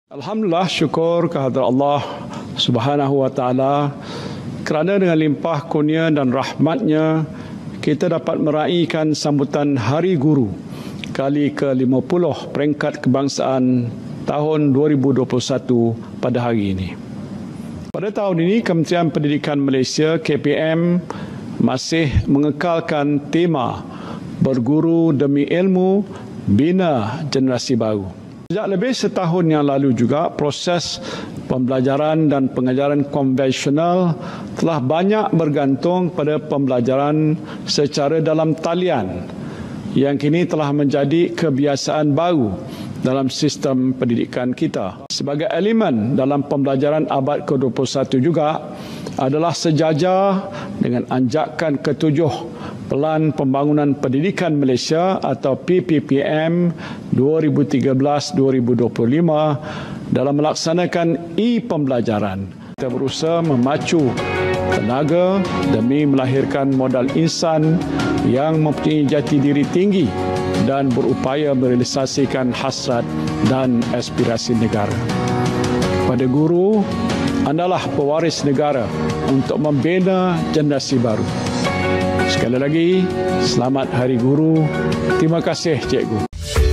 Alhamdulillah, syukur kehadrat Allah Subhanahu wa taala kerana dengan limpah kurnia dan rahmatnya kita dapat meraihkan sambutan Hari Guru kali ke-50 peringkat kebangsaan tahun 2021 pada hari ini. Pada tahun ini Kementerian Pendidikan Malaysia KPM masih mengekalkan tema Berguru Demi Ilmu, Bina Generasi Baru. Sejak lebih setahun yang lalu juga, proses pembelajaran dan pengajaran konvensional telah banyak bergantung pada pembelajaran secara dalam talian yang kini telah menjadi kebiasaan baru dalam sistem pendidikan kita. Sebagai elemen dalam pembelajaran abad ke-21 juga adalah sejajar dengan anjakan ke-7 Pelan Pembangunan Pendidikan Malaysia atau PPPM 2013-2025 dalam melaksanakan e-pembelajaran. Kita berusaha memacu tenaga demi melahirkan modal insan yang mempunyai jati diri tinggi dan berupaya merealisasikan hasrat dan aspirasi negara. Pada guru, andalah pewaris negara untuk membina generasi baru. Sekali lagi, selamat Hari Guru. Terima kasih, Cikgu.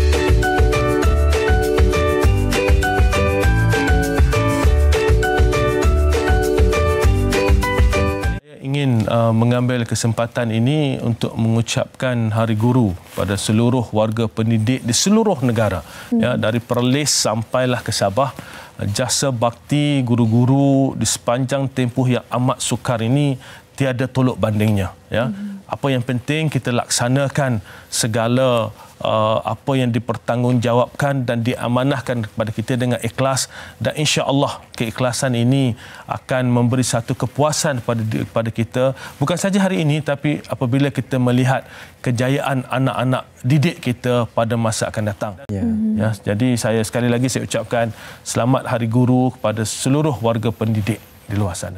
Saya ingin mengambil kesempatan ini untuk mengucapkan Hari Guru pada seluruh warga pendidik di seluruh negara. Ya, dari Perlis sampailah ke Sabah. Jasa bakti guru-guru di sepanjang tempoh yang amat sukar ini tiada tolok bandingnya. Ya. Apa yang penting kita laksanakan segala apa yang dipertanggungjawabkan dan diamanahkan kepada kita dengan ikhlas, dan insya-Allah keikhlasan ini akan memberi satu kepuasan kepada kita bukan saja hari ini, tapi apabila kita melihat kejayaan anak-anak didik kita pada masa akan datang. Ya, jadi sekali lagi saya ucapkan selamat Hari Guru kepada seluruh warga pendidik di luar sana.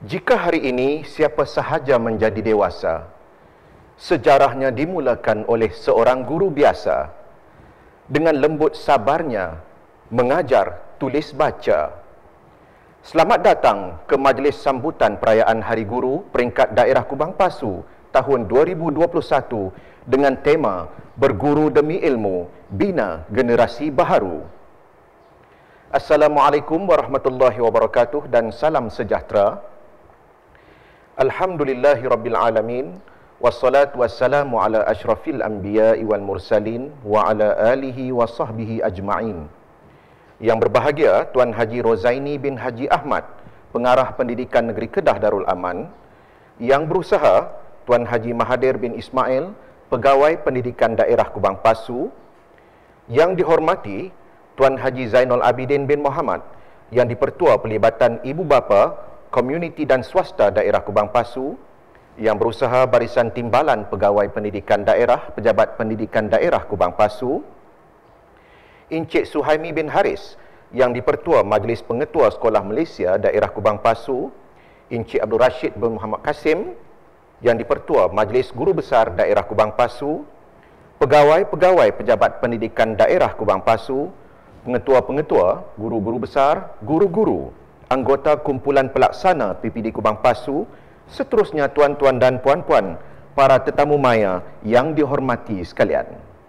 Jika hari ini siapa sahaja menjadi dewasa, sejarahnya dimulakan oleh seorang guru biasa, dengan lembut sabarnya mengajar tulis baca. Selamat datang ke majlis sambutan perayaan Hari Guru peringkat daerah Kubang Pasu tahun 2021 dengan tema Berguru demi Ilmu, Bina Generasi Baharu. Assalamualaikum warahmatullahi wabarakatuh dan salam sejahtera. Alhamdulillahirabbil alamin. Wassalatu wassalamu ala asyrafil anbiya'i wal mursalin wa ala alihi wa sahbihi ajma'in. Yang berbahagia Tuan Haji Rozaini bin Haji Ahmad, Pengarah Pendidikan Negeri Kedah Darul Aman. Yang berusaha Tuan Haji Mahathir bin Ismail, Pegawai Pendidikan Daerah Kubang Pasu. Yang dihormati Tuan Haji Zainul Abidin bin Muhammad, yang di-Pertua Pelibatan Ibu Bapa, Komuniti dan Swasta Daerah Kubang Pasu. Yang berusaha Barisan Timbalan Pegawai Pendidikan Daerah, Pejabat Pendidikan Daerah Kubang Pasu. Encik Suhaimi bin Haris, yang di-Pertua Majlis Pengetua Sekolah Malaysia Daerah Kubang Pasu. Encik Abdul Rashid bin Muhammad Kasim, yang di-Pertua Majlis Guru Besar Daerah Kubang Pasu. Pegawai-pegawai Pejabat Pendidikan Daerah Kubang Pasu, pengetua-pengetua, guru-guru besar, guru-guru, anggota kumpulan pelaksana PPD Kubang Pasu, seterusnya tuan-tuan dan puan-puan, para tetamu maya yang dihormati sekalian.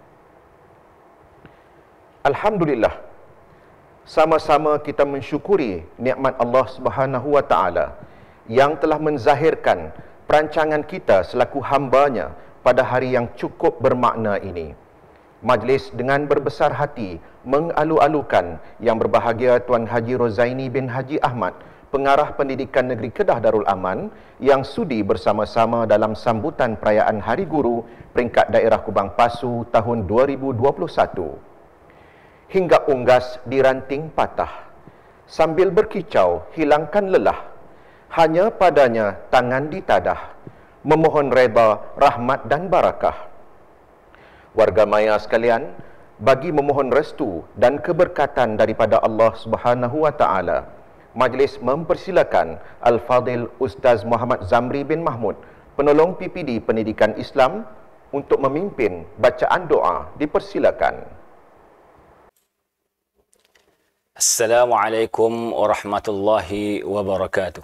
Alhamdulillah, sama-sama kita mensyukuri nikmat Allah Subhanahu wa taala yang telah menzahirkan perancangan kita selaku hamba-Nya pada hari yang cukup bermakna ini. Majlis dengan berbesar hati mengalu-alukan Yang Berbahagia Tuan Haji Rozaini bin Haji Ahmad, Pengarah Pendidikan Negeri Kedah Darul Aman, yang sudi bersama-sama dalam sambutan perayaan Hari Guru peringkat daerah Kubang Pasu tahun 2021. Hingga unggas diranting patah, sambil berkicau hilangkan lelah, hanya padanya tangan ditadah, memohon reda, rahmat dan barakah. Warga maya sekalian, bagi memohon restu dan keberkatan daripada Allah Subhanahu wa taala, majlis mempersilakan Al-Fadil Ustaz Muhammad Zamri bin Mahmud, Penolong PPD Pendidikan Islam, untuk memimpin bacaan doa. Dipersilakan. Assalamualaikum warahmatullahi wabarakatuh.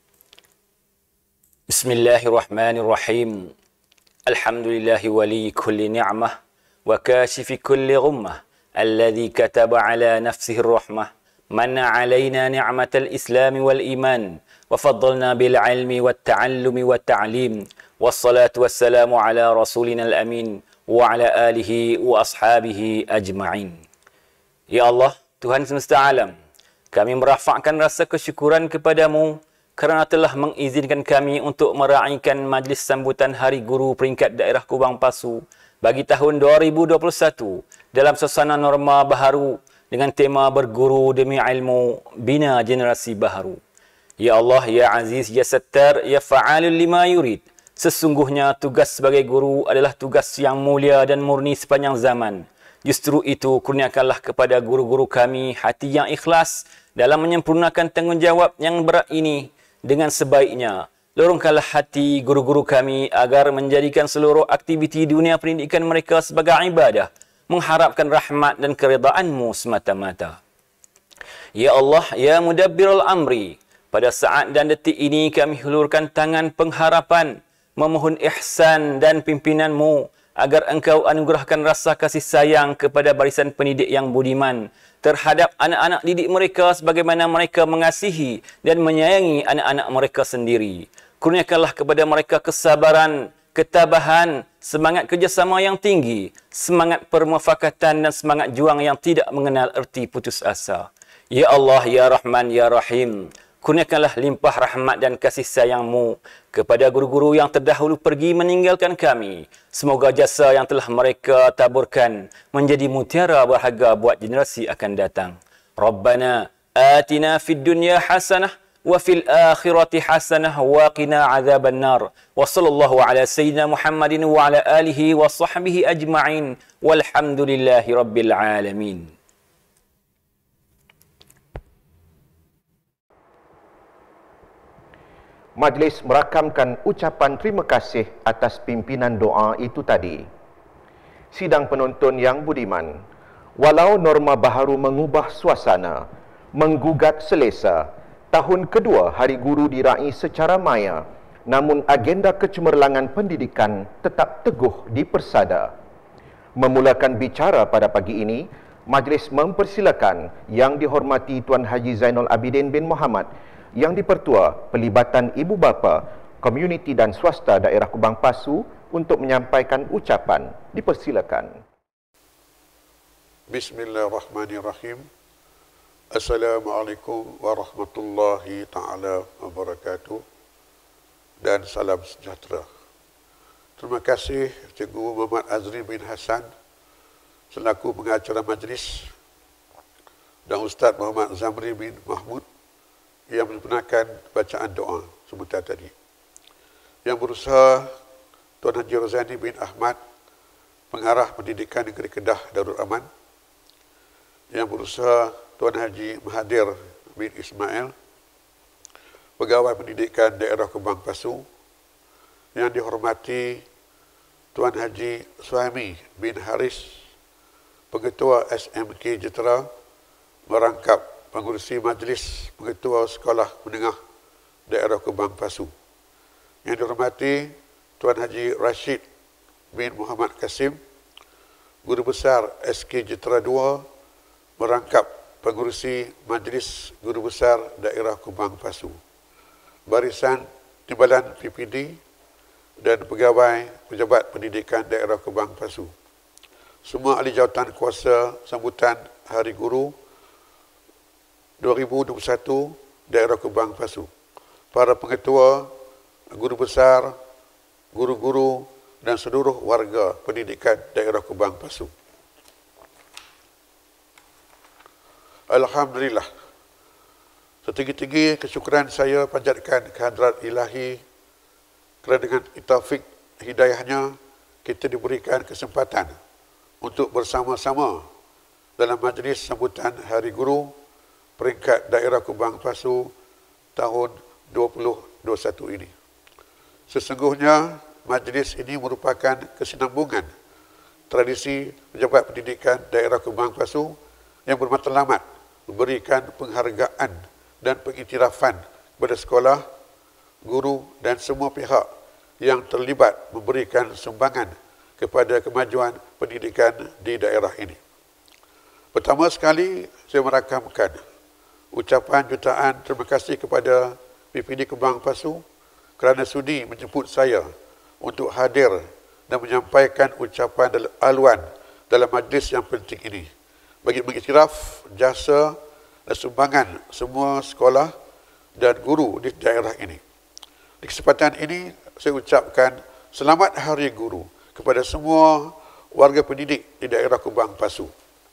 Bismillahirrahmanirrahim. Alhamdulillahi wali kulli ni'mah wa kashifi kulli ghummah alladhi kataba ala nafsihi ar-rahmah manna alaina ni'matal islam wal iman wa faddalna bil ilmi wat ta'allumi wat ta'lim wassalatu wassalamu ala rasulina al-amin wa ala alihi wa ashabihi ajma'in. Ya Allah, Tuhan semesta alam, kami merafakkan rasa kesyukuran kepadamu kerana telah mengizinkan kami untuk meraihkan majlis sambutan Hari Guru peringkat daerah Kubang Pasu bagi tahun 2021 dalam suasana norma baharu dengan tema Berguru demi Ilmu, Bina Generasi Baharu. Ya Allah, Ya Aziz, Ya Sattar, Ya Fa'alul lima yurid. Sesungguhnya tugas sebagai guru adalah tugas yang mulia dan murni sepanjang zaman. Justru itu, kurniakanlah kepada guru-guru kami hati yang ikhlas dalam menyempurnakan tanggungjawab yang berat ini dengan sebaiknya. Lorongkanlah hati guru-guru kami agar menjadikan seluruh aktiviti dunia pendidikan mereka sebagai ibadah, mengharapkan rahmat dan keredaan-Mu semata-mata. Ya Allah, Ya Mudabbirul Amri, pada saat dan detik ini kami hulurkan tangan pengharapan, memohon ihsan dan pimpinan-Mu agar Engkau anugerahkan rasa kasih sayang kepada barisan pendidik yang budiman terhadap anak-anak didik mereka sebagaimana mereka mengasihi dan menyayangi anak-anak mereka sendiri. Kurniakanlah kepada mereka kesabaran, ketabahan, semangat kerjasama yang tinggi, semangat permufakatan dan semangat juang yang tidak mengenal erti putus asa. Ya Allah, Ya Rahman, Ya Rahim, kurniakanlah limpah rahmat dan kasih sayang-Mu kepada guru-guru yang terdahulu pergi meninggalkan kami. Semoga jasa yang telah mereka taburkan menjadi mutiara berharga buat generasi akan datang. Rabbana atina fid dunya hasanah wa fil akhirati hasanah wa qina azaban nar. Wa sallallahu ala sayyidina Muhammadin wa ala alihi wa sahbihi ajma'in. Walhamdulillahi rabbil alamin. Majlis merakamkan ucapan terima kasih atas pimpinan doa itu tadi. Sidang penonton yang budiman, walau norma baharu mengubah suasana, menggugat selesa, tahun kedua Hari Guru diraih secara maya, namun agenda kecemerlangan pendidikan tetap teguh dipersada. Memulakan bicara pada pagi ini, majlis mempersilakan Yang dihormati Tuan Haji Zainal Abidin bin Muhammad, Yang Dipertua Pelibatan Ibu Bapa, Komuniti dan Swasta Daerah Kubang Pasu untuk menyampaikan ucapan. Dipersilakan. Bismillahirrahmanirrahim. Assalamualaikum warahmatullahi ta'ala wabarakatuh. Dan salam sejahtera. Terima kasih Cikgu Muhammad Azri bin Hassan selaku pengacara majlis dan Ustaz Muhammad Zamri bin Mahmud yang membenarkan bacaan doa sebentar tadi. Yang berusaha Tuan Haji Rozani bin Ahmad, Pengarah Pendidikan Negeri Kedah Darul Aman. Yang berusaha Tuan Haji Mahathir bin Ismail, Pegawai Pendidikan Daerah Kubang Pasu. Yang dihormati Tuan Haji Suhaimi bin Haris, Pengetua SMK Jitera, merangkap pengurusi Majlis Pengetua Sekolah Menengah Daerah Kubang Pasu. Yang dihormati Tuan Haji Rashid bin Muhammad Kasim, Guru Besar SK Jitera 2, merangkap pengurusi Majlis Guru Besar Daerah Kubang Pasu. Barisan Timbalan PPD dan pegawai pejabat pendidikan daerah Kubang Pasu. Semua ahli jawatan kuasa sambutan Hari Guru 2021 daerah Kubang Pasu. Para pengetua, guru besar, guru-guru dan seluruh warga pendidikan daerah Kubang Pasu. Alhamdulillah. Setinggi-tinggi kesyukuran saya panjatkan kehadrat Ilahi kerana dengan taufik hidayahnya kita diberikan kesempatan untuk bersama-sama dalam majlis sambutan Hari Guru peringkat daerah Kubang Pasu tahun 2021 ini. Sesungguhnya majlis ini merupakan kesinambungan tradisi pejabat pendidikan daerah Kubang Pasu yang bermatlamat memberikan penghargaan dan pengiktirafan kepada sekolah, guru dan semua pihak yang terlibat memberikan sumbangan kepada kemajuan pendidikan di daerah ini. Pertama sekali, saya merakamkan ucapan jutaan terima kasih kepada PPD Kubang Pasu kerana sudi menjemput saya untuk hadir dan menyampaikan ucapan aluan dalam majlis yang penting ini bagi mengiktiraf jasa dan sumbangan semua sekolah dan guru di daerah ini. Di kesempatan ini, saya ucapkan selamat Hari Guru kepada semua warga pendidik di daerah Kubang Pasu.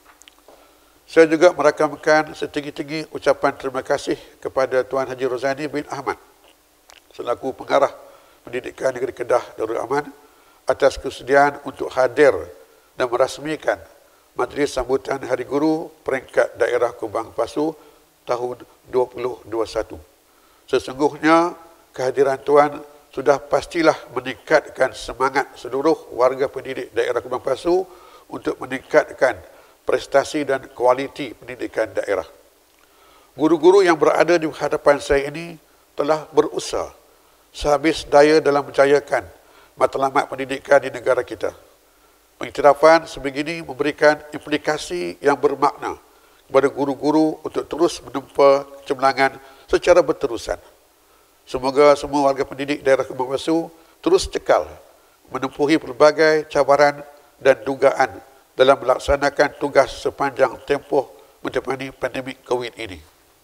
Saya juga merakamkan setinggi-tinggi ucapan terima kasih kepada Tuan Haji Rozani bin Ahmad selaku Pengarah Pendidikan Negeri Kedah Darul Aman atas kesediaan untuk hadir dan merasmikan majlis sambutan Hari Guru peringkat daerah Kubang Pasu tahun 2021. Sesungguhnya kehadiran Tuan sudah pastilah meningkatkan semangat seluruh warga pendidik daerah Kubang Pasu untuk meningkatkan prestasi dan kualiti pendidikan daerah. Guru-guru yang berada di hadapan saya ini telah berusaha sehabis daya dalam menjayakan matlamat pendidikan di negara kita. Pengiktirafan sebegini memberikan implikasi yang bermakna kepada guru-guru untuk terus menempa kecemerlangan secara berterusan. Semoga semua warga pendidik daerah Kubang Pasu terus cekal menempuhi pelbagai cabaran dan dugaan dalam melaksanakan tugas sepanjang tempoh menjalani pandemik COVID ini.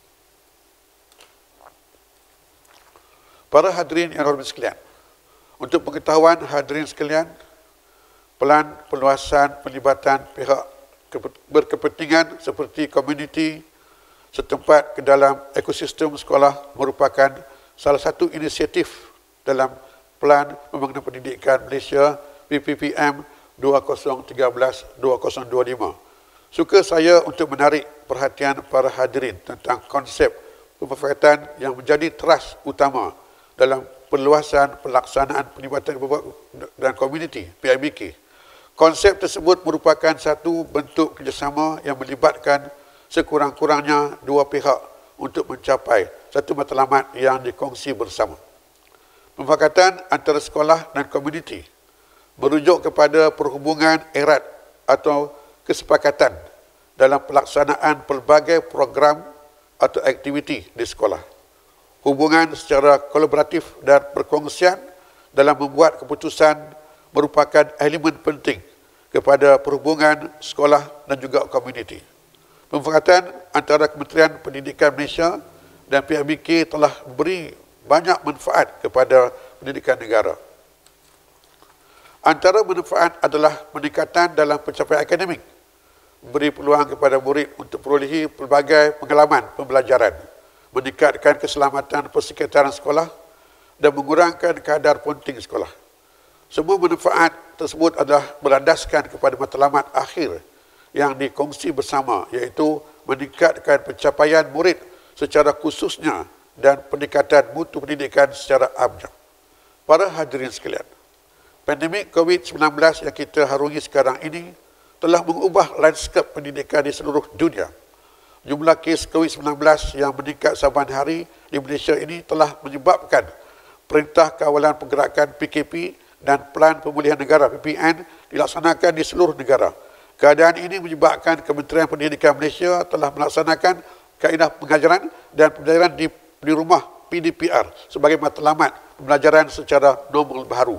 Para hadirin yang hormat sekalian, untuk pengetahuan hadirin sekalian, pelan perluasan pelibatan pihak berkepentingan seperti komuniti setempat ke dalam ekosistem sekolah merupakan salah satu inisiatif dalam Pelan Pembangunan Pendidikan Malaysia PPPM 2013-2025. Suka saya untuk menarik perhatian para hadirin tentang konsep pemufakatan yang menjadi teras utama dalam perluasan pelaksanaan pelibatan ibu bapa dan komuniti PIBK. Konsep tersebut merupakan satu bentuk kerjasama yang melibatkan sekurang-kurangnya dua pihak untuk mencapai satu matlamat yang dikongsi bersama. Pemufakatan antara sekolah dan komuniti merujuk kepada perhubungan erat atau kesepakatan dalam pelaksanaan pelbagai program atau aktiviti di sekolah. Hubungan secara kolaboratif dan perkongsian dalam membuat keputusan merupakan elemen penting kepada perhubungan sekolah dan juga komuniti. Pemufakatan antara Kementerian Pendidikan Malaysia dan PIBK telah memberi banyak manfaat kepada pendidikan negara. Antara manfaat adalah peningkatan dalam pencapaian akademik, beri peluang kepada murid untuk perolehi pelbagai pengalaman pembelajaran, meningkatkan keselamatan persekitaran sekolah dan mengurangkan kadar ponting sekolah. Semua manfaat tersebut adalah berlandaskan kepada matlamat akhir yang dikongsi bersama, iaitu meningkatkan pencapaian murid secara khususnya dan peningkatan mutu pendidikan secara amnya. Para hadirin sekalian, pandemik COVID-19 yang kita harungi sekarang ini telah mengubah lanskap pendidikan di seluruh dunia. Jumlah kes COVID-19 yang meningkat saban hari di Malaysia ini telah menyebabkan Perintah Kawalan Pergerakan PKP dan Pelan Pemulihan Negara PPN dilaksanakan di seluruh negara. Keadaan ini menyebabkan Kementerian Pendidikan Malaysia telah melaksanakan kaedah pengajaran dan pembelajaran di rumah PDPR sebagai matlamat pembelajaran secara normal baru.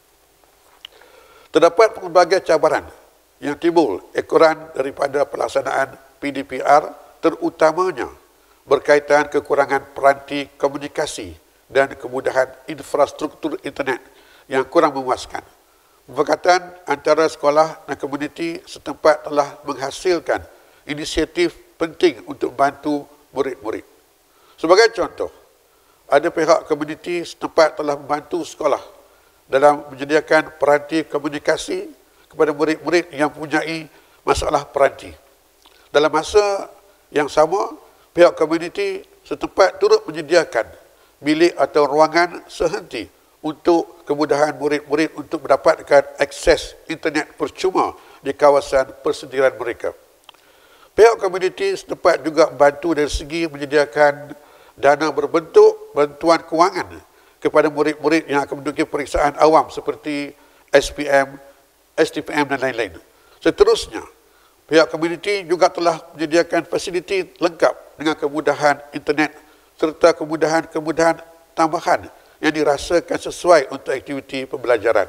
Terdapat pelbagai cabaran yang timbul ekoran daripada pelaksanaan PDPR, terutamanya berkaitan kekurangan peranti komunikasi dan kemudahan infrastruktur internet yang kurang memuaskan. Pemufakatan antara sekolah dan komuniti setempat telah menghasilkan inisiatif penting untuk membantu murid-murid. Sebagai contoh, ada pihak komuniti setempat telah membantu sekolah dalam menyediakan peranti komunikasi kepada murid-murid yang mempunyai masalah peranti. Dalam masa yang sama, pihak komuniti setempat turut menyediakan bilik atau ruangan sehenti untuk kemudahan murid-murid untuk mendapatkan akses internet percuma di kawasan persendirian mereka. Pihak komuniti setempat juga membantu dari segi menyediakan dana berbentuk bantuan kewangan kepada murid-murid yang akan menduduki periksaan awam seperti SPM, STPM dan lain-lain. Seterusnya, pihak komuniti juga telah menyediakan fasiliti lengkap dengan kemudahan internet serta kemudahan-kemudahan tambahan yang dirasakan sesuai untuk aktiviti pembelajaran.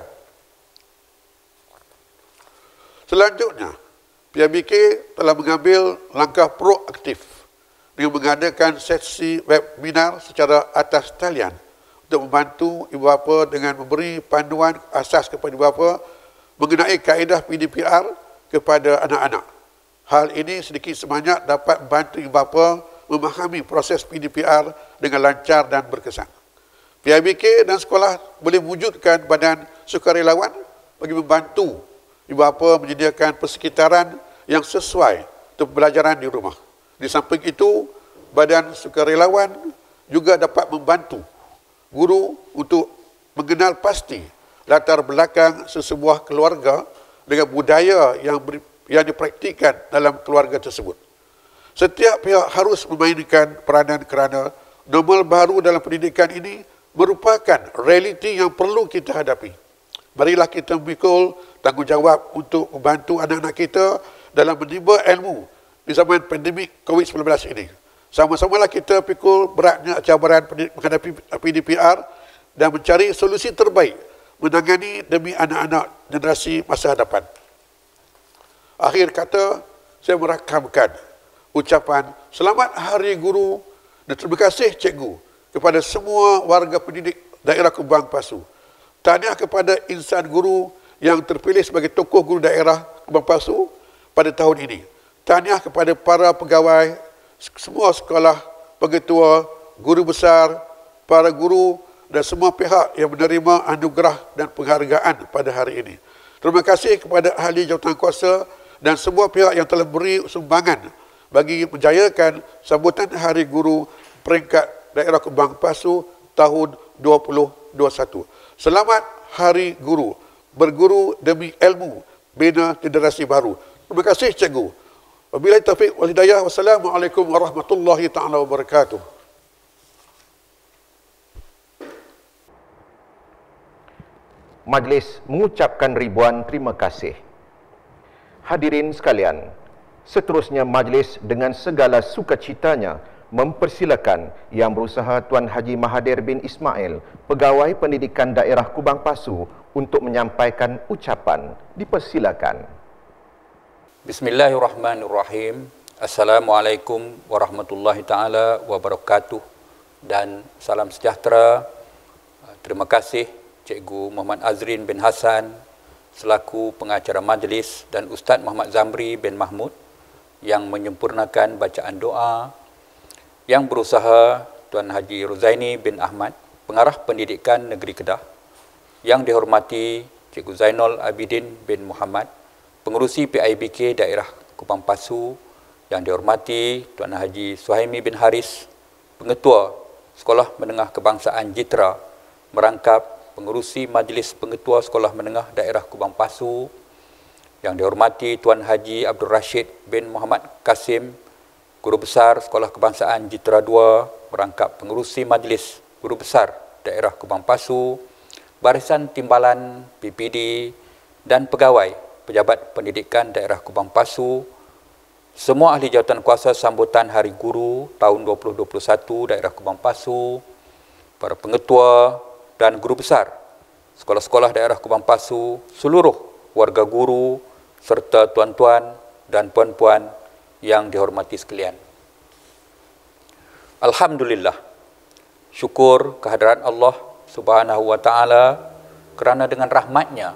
Selanjutnya, PIBK telah mengambil langkah proaktif dengan mengadakan sesi webinar secara atas talian untuk membantu ibu bapa dengan memberi panduan asas kepada ibu bapa mengenai kaedah PDPR kepada anak-anak. Hal ini sedikit sebanyak dapat membantu ibu bapa memahami proses PDPR dengan lancar dan berkesan. PIBK dan sekolah boleh mewujudkan badan sukarelawan bagi membantu ibu bapa menyediakan persekitaran yang sesuai untuk pembelajaran di rumah. Di samping itu, badan sukarelawan juga dapat membantu guru untuk mengenal pasti latar belakang sesebuah keluarga dengan budaya yang dipraktikkan dalam keluarga tersebut. Setiap pihak harus memainkan peranan kerana normal baru dalam pendidikan ini merupakan realiti yang perlu kita hadapi. Marilah kita memikul tanggungjawab untuk membantu anak-anak kita dalam menimba ilmu di zaman pandemik COVID-19 ini. Sama-samalah kita pikul beratnya cabaran menghadapi PDPR dan mencari solusi terbaik menangani demi anak-anak generasi masa hadapan. Akhir kata, saya merakamkan ucapan Selamat Hari Guru dan terima kasih cikgu kepada semua warga pendidik daerah Kubang Pasu. Tahniah kepada insan guru yang terpilih sebagai tokoh guru daerah Kubang Pasu pada tahun ini. Tahniah kepada para pegawai semua sekolah, pengetua, guru besar, para guru dan semua pihak yang menerima anugerah dan penghargaan pada hari ini. Terima kasih kepada ahli jawatankuasa dan semua pihak yang telah beri sumbangan bagi menjayakan sambutan Hari Guru peringkat daerah Kubang Pasu tahun 2021. Selamat Hari Guru. Berguru demi ilmu, bina generasi baru. Terima kasih cikgu. Wabillahi taufiq wal hidayah. Wassalamualaikum warahmatullahi taala wabarakatuh. Majlis mengucapkan ribuan terima kasih. Hadirin sekalian, seterusnya majlis dengan segala sukacitanya mempersilakan Yang Berusaha Tuan Haji Mahathir bin Ismail, Pegawai Pendidikan Daerah Kubang Pasu, untuk menyampaikan ucapan. Dipersilakan. Bismillahirrahmanirrahim. Assalamualaikum warahmatullahi taala wabarakatuh dan salam sejahtera. Terima kasih Cikgu Muhammad Azrin bin Hassan selaku pengacara majlis dan Ustaz Muhammad Zamri bin Mahmud yang menyempurnakan bacaan doa. Yang Berusaha Tuan Haji Rozaini bin Ahmad, Pengarah Pendidikan Negeri Kedah. Yang dihormati Cikgu Zainal Abidin bin Muhammad, Pengerusi PIBK Daerah Kupang Pasu. Yang dihormati Tuan Haji Suhaimi bin Haris, Pengetua Sekolah Menengah Kebangsaan Jitra, merangkap Pengerusi Majlis Pengetua Sekolah Menengah Daerah Kubang Pasu. Yang dihormati Tuan Haji Abdul Rashid bin Muhammad Kasim, Guru Besar Sekolah Kebangsaan Jitra 2, merangkap Pengerusi Majlis Guru Besar Daerah Kubang Pasu, Barisan Timbalan PPD dan pegawai Pejabat Pendidikan Daerah Kubang Pasu, semua ahli jawatan kuasa sambutan Hari Guru tahun 2021 Daerah Kubang Pasu, para pengetua dan guru besar sekolah-sekolah daerah Kubang Pasu, seluruh warga guru, serta tuan-tuan dan puan-puan yang dihormati sekalian. Alhamdulillah, syukur kehadiran Allah Subhanahu wa Ta'ala kerana dengan rahmatnya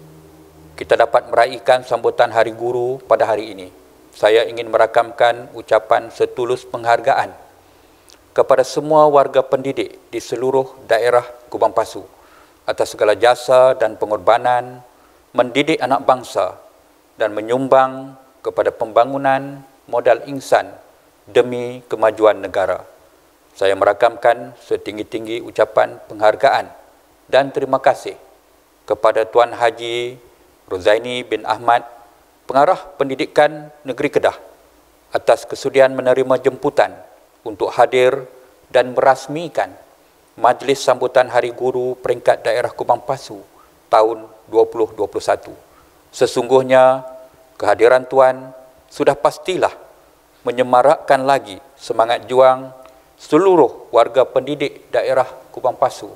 kita dapat meraihkan sambutan Hari Guru pada hari ini. Saya ingin merakamkan ucapan setulus penghargaan kepada semua warga pendidik di seluruh daerah Kubang Pasu atas segala jasa dan pengorbanan mendidik anak bangsa dan menyumbang kepada pembangunan modal insan demi kemajuan negara. Saya merakamkan setinggi-tinggi ucapan penghargaan dan terima kasih kepada Tuan Haji Rozaini bin Ahmad, Pengarah Pendidikan Negeri Kedah, atas kesudian menerima jemputan untuk hadir dan merasmikan Majlis Sambutan Hari Guru Peringkat Daerah Kubang Pasu tahun 2021. Sesungguhnya kehadiran Tuan sudah pastilah menyemarakkan lagi semangat juang seluruh warga pendidik daerah Kubang Pasu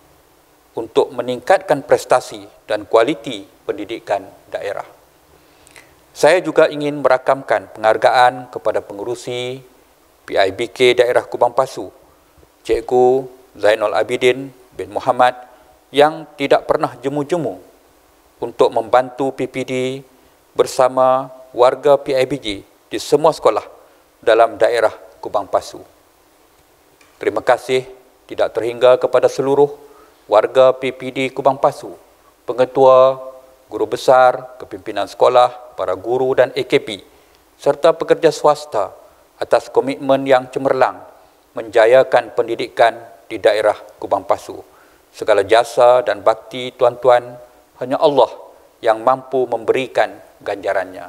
untuk meningkatkan prestasi dan kualiti pendidikan daerah. Saya juga ingin merakamkan penghargaan kepada pengerusi PIBK Daerah Kubang Pasu, Cikgu Zainal Abidin bin Muhammad, yang tidak pernah jemu-jemu untuk membantu PPD bersama warga PIBG di semua sekolah dalam daerah Kubang Pasu. Terima kasih tidak terhingga kepada seluruh warga PPD Kubang Pasu, pengetua, guru besar, kepimpinan sekolah, para guru dan AKP, serta pekerja swasta atas komitmen yang cemerlang menjayakan pendidikan di daerah Kubang Pasu. Segala jasa dan bakti tuan-tuan hanya Allah yang mampu memberikan ganjarannya.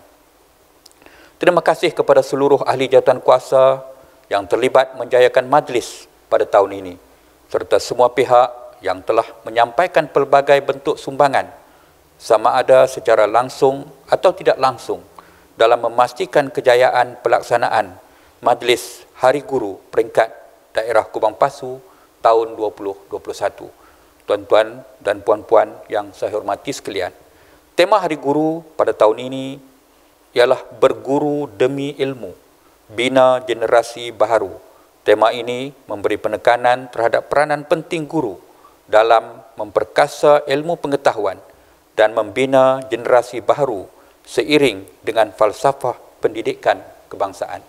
Terima kasih kepada seluruh ahli jawatan kuasa yang terlibat menjayakan majlis pada tahun ini, serta semua pihak yang telah menyampaikan pelbagai bentuk sumbangan, sama ada secara langsung atau tidak langsung, dalam memastikan kejayaan pelaksanaan Majlis Hari Guru Peringkat Daerah Kubang Pasu tahun 2021. Tuan-tuan dan puan-puan yang saya hormati sekalian, tema Hari Guru pada tahun ini ialah berguru demi ilmu, bina generasi baharu. Tema ini memberi penekanan terhadap peranan penting guru dalam memperkasa ilmu pengetahuan dan membina generasi baharu seiring dengan falsafah pendidikan kebangsaan.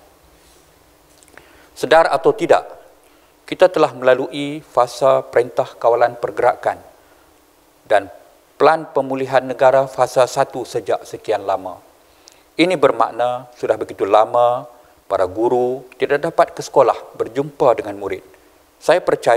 Sedar atau tidak, kita telah melalui fasa Perintah Kawalan Pergerakan dan Plan Pemulihan Negara fasa 1 sejak sekian lama. Ini bermakna sudah begitu lama para guru tidak dapat ke sekolah berjumpa dengan murid. Saya percaya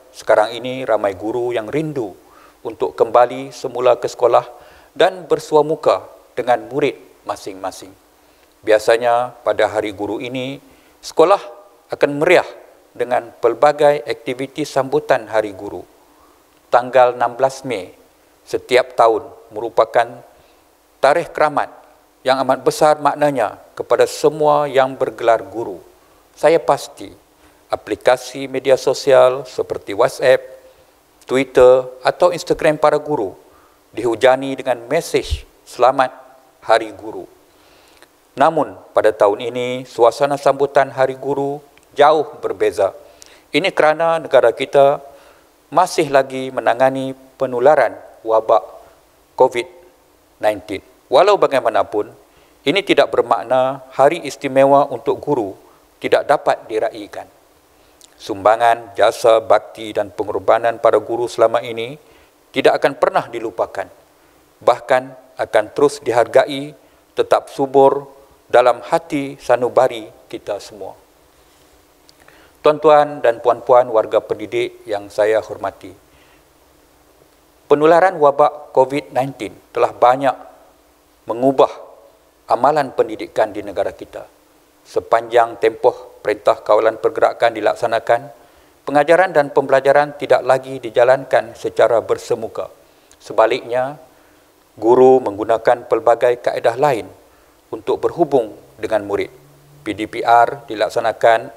sekarang ini ramai guru yang rindu untuk kembali semula ke sekolah dan bersua muka dengan murid masing-masing. Biasanya pada hari guru ini, sekolah akan meriah dengan pelbagai aktiviti sambutan Hari Guru. Tanggal 16 Mei setiap tahun merupakan tarikh keramat yang amat besar maknanya kepada semua yang bergelar guru. Saya pasti aplikasi media sosial seperti WhatsApp, Twitter atau Instagram para guru dihujani dengan mesej selamat Hari Guru. Namun pada tahun ini suasana sambutan Hari Guru jauh berbeza. Ini kerana negara kita masih lagi menangani penularan wabak COVID-19. Walau bagaimanapun, ini tidak bermakna hari istimewa untuk guru tidak dapat diraikan. Sumbangan, jasa, bakti dan pengorbanan para guru selama ini tidak akan pernah dilupakan. Bahkan akan terus dihargai, tetap subur dalam hati sanubari kita semua. Tuan-tuan dan puan-puan warga pendidik yang saya hormati, penularan wabak COVID-19 telah banyak mengubah amalan pendidikan di negara kita. Sepanjang tempoh Perintah Kawalan Pergerakan dilaksanakan, pengajaran dan pembelajaran tidak lagi dijalankan secara bersemuka. Sebaliknya, guru menggunakan pelbagai kaedah lain untuk berhubung dengan murid. PDPR dilaksanakan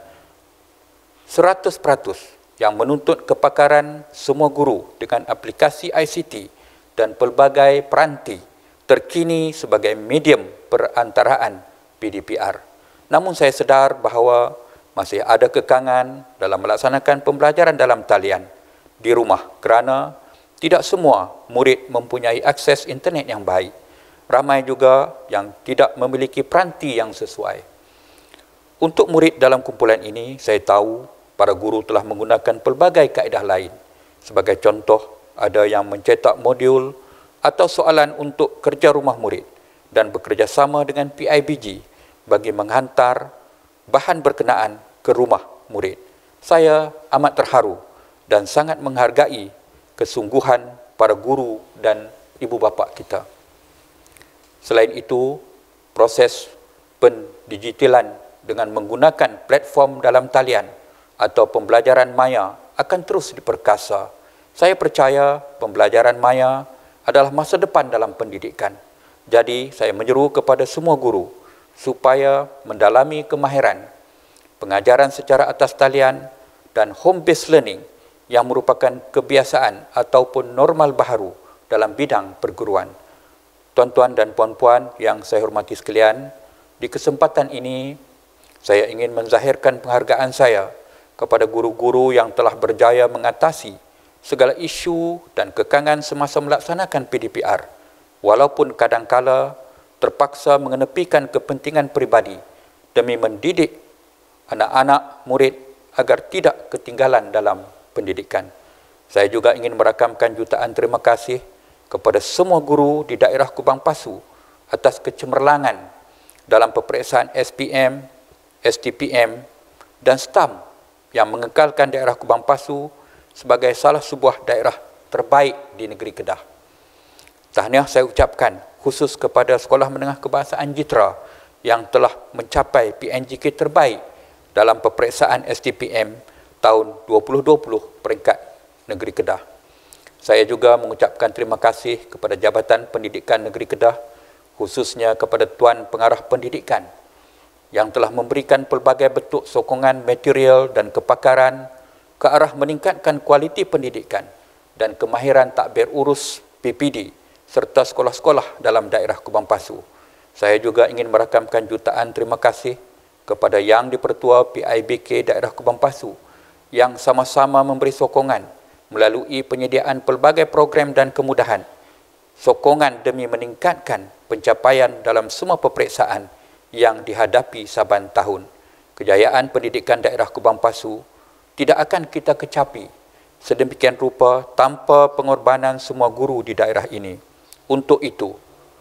100% yang menuntut kepakaran semua guru dengan aplikasi ICT dan pelbagai peranti terkini sebagai medium perantaraan PDPR. Namun saya sedar bahawa masih ada kekangan dalam melaksanakan pembelajaran dalam talian di rumah kerana tidak semua murid mempunyai akses internet yang baik. Ramai juga yang tidak memiliki peranti yang sesuai. Untuk murid dalam kumpulan ini, saya tahu para guru telah menggunakan pelbagai kaedah lain. Sebagai contoh, ada yang mencetak modul atau soalan untuk kerja rumah murid dan bekerjasama dengan PIBG bagi menghantar bahan berkenaan ke rumah murid. Saya amat terharu dan sangat menghargai kesungguhan para guru dan ibu bapa kita. Selain itu, proses pendigitalan dengan menggunakan platform dalam talian atau pembelajaran maya akan terus diperkasa. Saya percaya pembelajaran maya adalah masa depan dalam pendidikan. Jadi, saya menyeru kepada semua guru supaya mendalami kemahiran pengajaran secara atas talian dan home-based learning yang merupakan kebiasaan ataupun normal baharu dalam bidang perguruan. Tuan-tuan dan puan-puan yang saya hormati sekalian, di kesempatan ini saya ingin menzahirkan penghargaan saya kepada guru-guru yang telah berjaya mengatasi segala isu dan kekangan semasa melaksanakan PDPR, walaupun kadangkala terpaksa mengenepikan kepentingan peribadi demi mendidik anak-anak murid agar tidak ketinggalan dalam pendidikan. Saya juga ingin merakamkan jutaan terima kasih kepada semua guru di daerah Kubang Pasu atas kecemerlangan dalam peperiksaan SPM, STPM dan STAM yang mengekalkan daerah Kubang Pasu sebagai salah sebuah daerah terbaik di negeri Kedah. Tahniah saya ucapkan khusus kepada Sekolah Menengah Kebangsaan Jitra yang telah mencapai PNGK terbaik dalam peperiksaan STPM tahun 2020 peringkat negeri Kedah. Saya juga mengucapkan terima kasih kepada Jabatan Pendidikan Negeri Kedah, khususnya kepada Tuan Pengarah Pendidikan yang telah memberikan pelbagai bentuk sokongan material dan kepakaran ke arah meningkatkan kualiti pendidikan dan kemahiran takbir urus PPD serta sekolah-sekolah dalam daerah Kubang Pasu. Saya juga ingin merakamkan jutaan terima kasih kepada Yang di-Pertua PIBK daerah Kubang Pasu yang sama-sama memberi sokongan melalui penyediaan pelbagai program dan kemudahan. Sokongan demi meningkatkan pencapaian dalam semua peperiksaan yang dihadapi saban tahun. Kejayaan pendidikan daerah Kubang Pasu tidak akan kita kecapi sedemikian rupa tanpa pengorbanan semua guru di daerah ini. Untuk itu,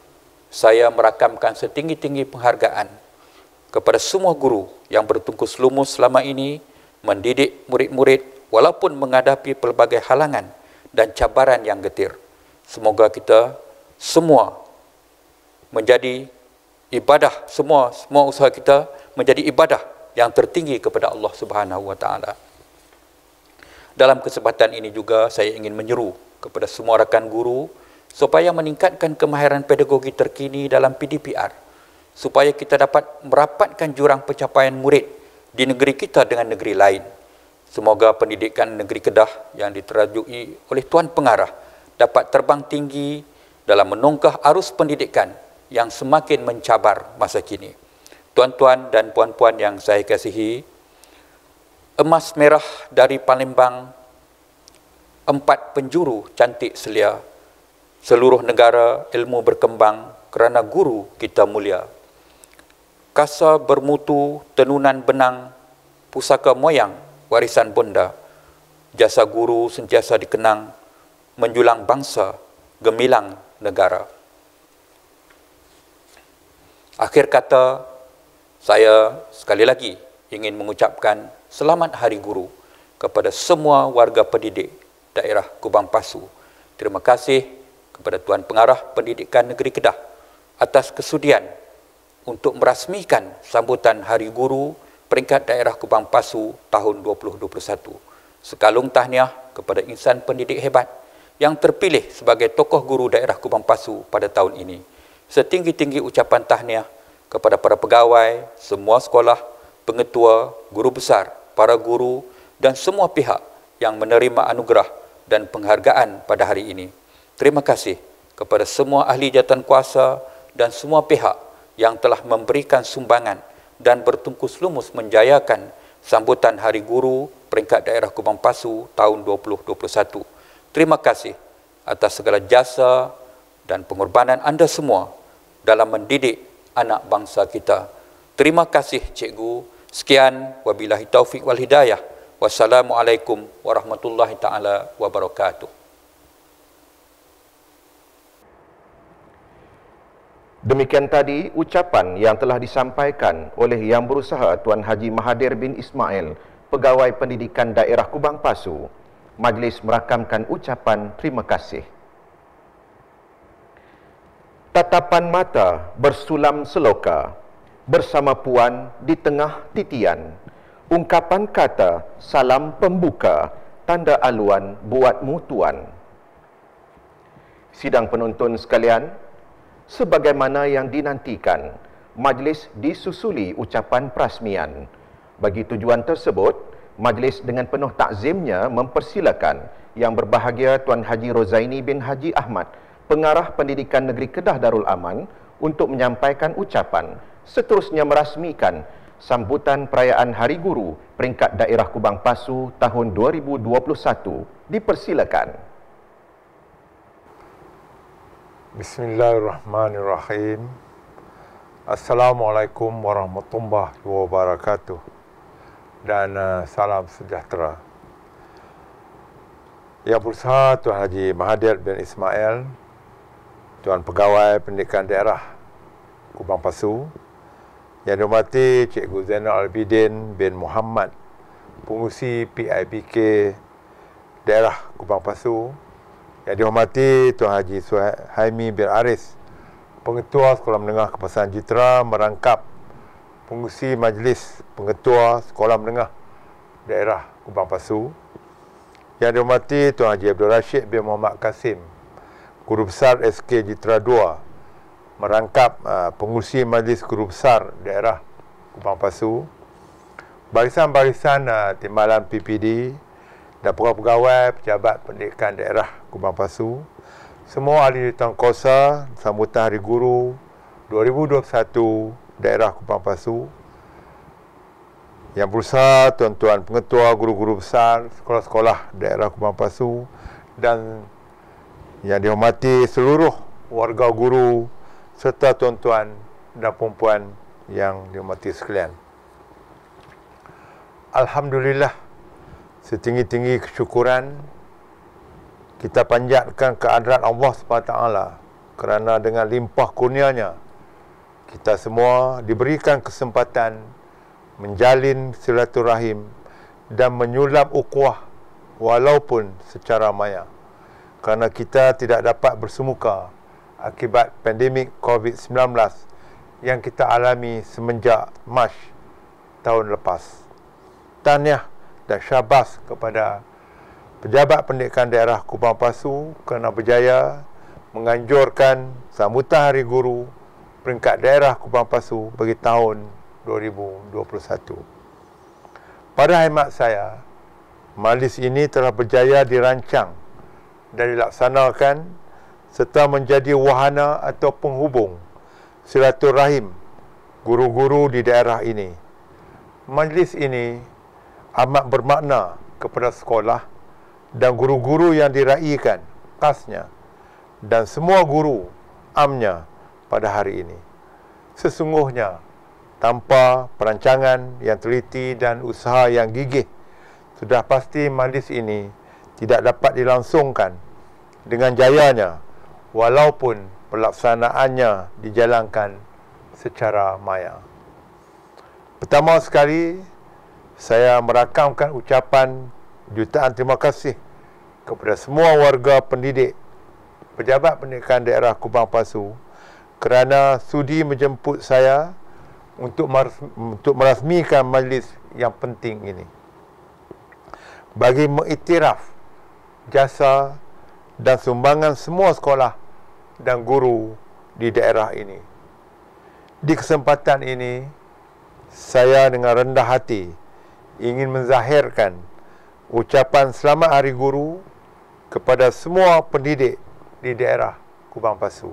saya merakamkan setinggi-tinggi penghargaan kepada semua guru yang bertungkus lumus selama ini mendidik murid-murid walaupun menghadapi pelbagai halangan dan cabaran yang getir. Semoga kita semua menjadi ibadah, semua usaha kita menjadi ibadah yang tertinggi kepada Allah Subhanahu wa taala. Dalam kesempatan ini juga saya ingin menyeru kepada semua rakan guru supaya meningkatkan kemahiran pedagogi terkini dalam PDPR, supaya kita dapat merapatkan jurang pencapaian murid di negeri kita dengan negeri lain. Semoga pendidikan negeri Kedah yang diterajui oleh Tuan Pengarah dapat terbang tinggi dalam menongkah arus pendidikan yang semakin mencabar masa kini. Tuan-tuan dan puan-puan yang saya kasihi, emas merah dari Palembang, 4 penjuru cantik selia, seluruh negara ilmu berkembang kerana guru kita mulia. Kasa bermutu tenunan benang, pusaka moyang warisan bonda, jasa guru sentiasa dikenang, menjulang bangsa, gemilang negara. Akhir kata, saya sekali lagi ingin mengucapkan selamat Hari Guru kepada semua warga pendidik daerah Kubang Pasu. Terima kasih kepada Tuan Pengarah Pendidikan Negeri Kedah atas kesudian untuk merasmikan sambutan Hari Guru peringkat daerah Kubang Pasu tahun 2021. Sekalung tahniah kepada insan pendidik hebat yang terpilih sebagai tokoh guru daerah Kubang Pasu pada tahun ini. Setinggi-tinggi ucapan tahniah kepada para pegawai, semua sekolah, pengetua, guru besar, para guru dan semua pihak yang menerima anugerah dan penghargaan pada hari ini. Terima kasih kepada semua ahli jawatan kuasa dan semua pihak yang telah memberikan sumbangan dan bertungkus lumus menjayakan sambutan Hari Guru peringkat daerah Kubang Pasu tahun 2021. Terima kasih atas segala jasa dan pengorbanan anda semua dalam mendidik anak bangsa kita. Terima kasih cikgu. Sekian, wabillahi taufiq wal hidayah. Wassalamualaikum warahmatullahi taala wabarakatuh. Demikian tadi ucapan yang telah disampaikan oleh Yang Berusaha Tuan Haji Mahathir bin Ismail, Pegawai Pendidikan Daerah Kubang Pasu. Majlis merakamkan ucapan terima kasih. Tatapan mata bersulam seloka, bersama puan di tengah titian. Ungkapan kata salam pembuka, tanda aluan buatmu tuan. Sidang penonton sekalian, sebagaimana yang dinantikan, majlis disusuli ucapan perasmian. Bagi tujuan tersebut, majlis dengan penuh takzimnya mempersilakan Yang Berbahagia Tuan Haji Rozaini bin Haji Ahmad, Pengarah Pendidikan Negeri Kedah Darul Aman, untuk menyampaikan ucapan, seterusnya merasmikan sambutan perayaan Hari Guru peringkat daerah Kubang Pasu tahun 2021. Dipersilakan. Bismillahirrahmanirrahim. Assalamualaikum warahmatullahi wabarakatuh. Dan salam sejahtera. Yang Berusaha Tuan Haji Mahathir bin Ismail, Tuan Pegawai Pendidikan Daerah Kubang Pasu, yang dihormati Cikgu Zainal Abidin bin Muhammad, Pengurusi PIBK Daerah Kubang Pasu, yang dihormati Tuan Haji Suhaimi bin Aris, Pengetua Sekolah Menengah Kebangsaan Jitera merangkap Pengurusi Majlis Pengetua Sekolah Menengah Daerah Kubang Pasu, yang dihormati Tuan Haji Abdul Rashid bin Muhammad Kasim, Guru Besar SK Jitera 2, merangkap Pengurusi Majlis Guru Besar Daerah Kubang Pasu, barisan-barisan timbalan PPD dan pegawai pejabat pendidikan daerah Kubang Pasu, semua ahli tangkosa sambutan Hari Guru 2021 daerah Kubang Pasu, Yang Berusaha tuan-tuan pengetua, guru-guru besar sekolah-sekolah daerah Kubang Pasu, dan yang dihormati seluruh warga guru serta tuan-tuan dan puan-puan yang dihormati sekalian. Alhamdulillah, setinggi-tinggi kesyukuran kita panjatkan kehadirat Allah SWT kerana dengan limpah kurnianya kita semua diberikan kesempatan menjalin silaturahim dan menyulam ukhuwah walaupun secara maya. Kerana kita tidak dapat bersemuka akibat pandemik COVID-19 yang kita alami semenjak Mac tahun lepas. Tahniah dan syabas kepada Pejabat Pendidikan Daerah Kubang Pasu kerana berjaya menganjurkan sambutan Hari Guru peringkat daerah Kubang Pasu bagi tahun 2021. Pada khidmat saya, majlis ini telah berjaya dirancang dan dilaksanakan serta menjadi wahana atau penghubung silaturahim guru-guru di daerah ini. Majlis ini amat bermakna kepada sekolah dan guru-guru yang diraikan khasnya dan semua guru amnya pada hari ini. Sesungguhnya tanpa perancangan yang teliti dan usaha yang gigih, sudah pasti majlis ini tidak dapat dilangsungkan dengan jayanya walaupun pelaksanaannya dijalankan secara maya. Pertama sekali, saya merakamkan ucapan jutaan terima kasih kepada semua warga pendidik Pejabat Pendidikan Daerah Kubang Pasu kerana sudi menjemput saya untuk merasmikan majlis yang penting ini bagi mengiktiraf jasa dan sumbangan semua sekolah dan guru di daerah ini. Di kesempatan ini, saya dengan rendah hati ingin menzahirkan ucapan selamat Hari Guru kepada semua pendidik di daerah Kubang Pasu.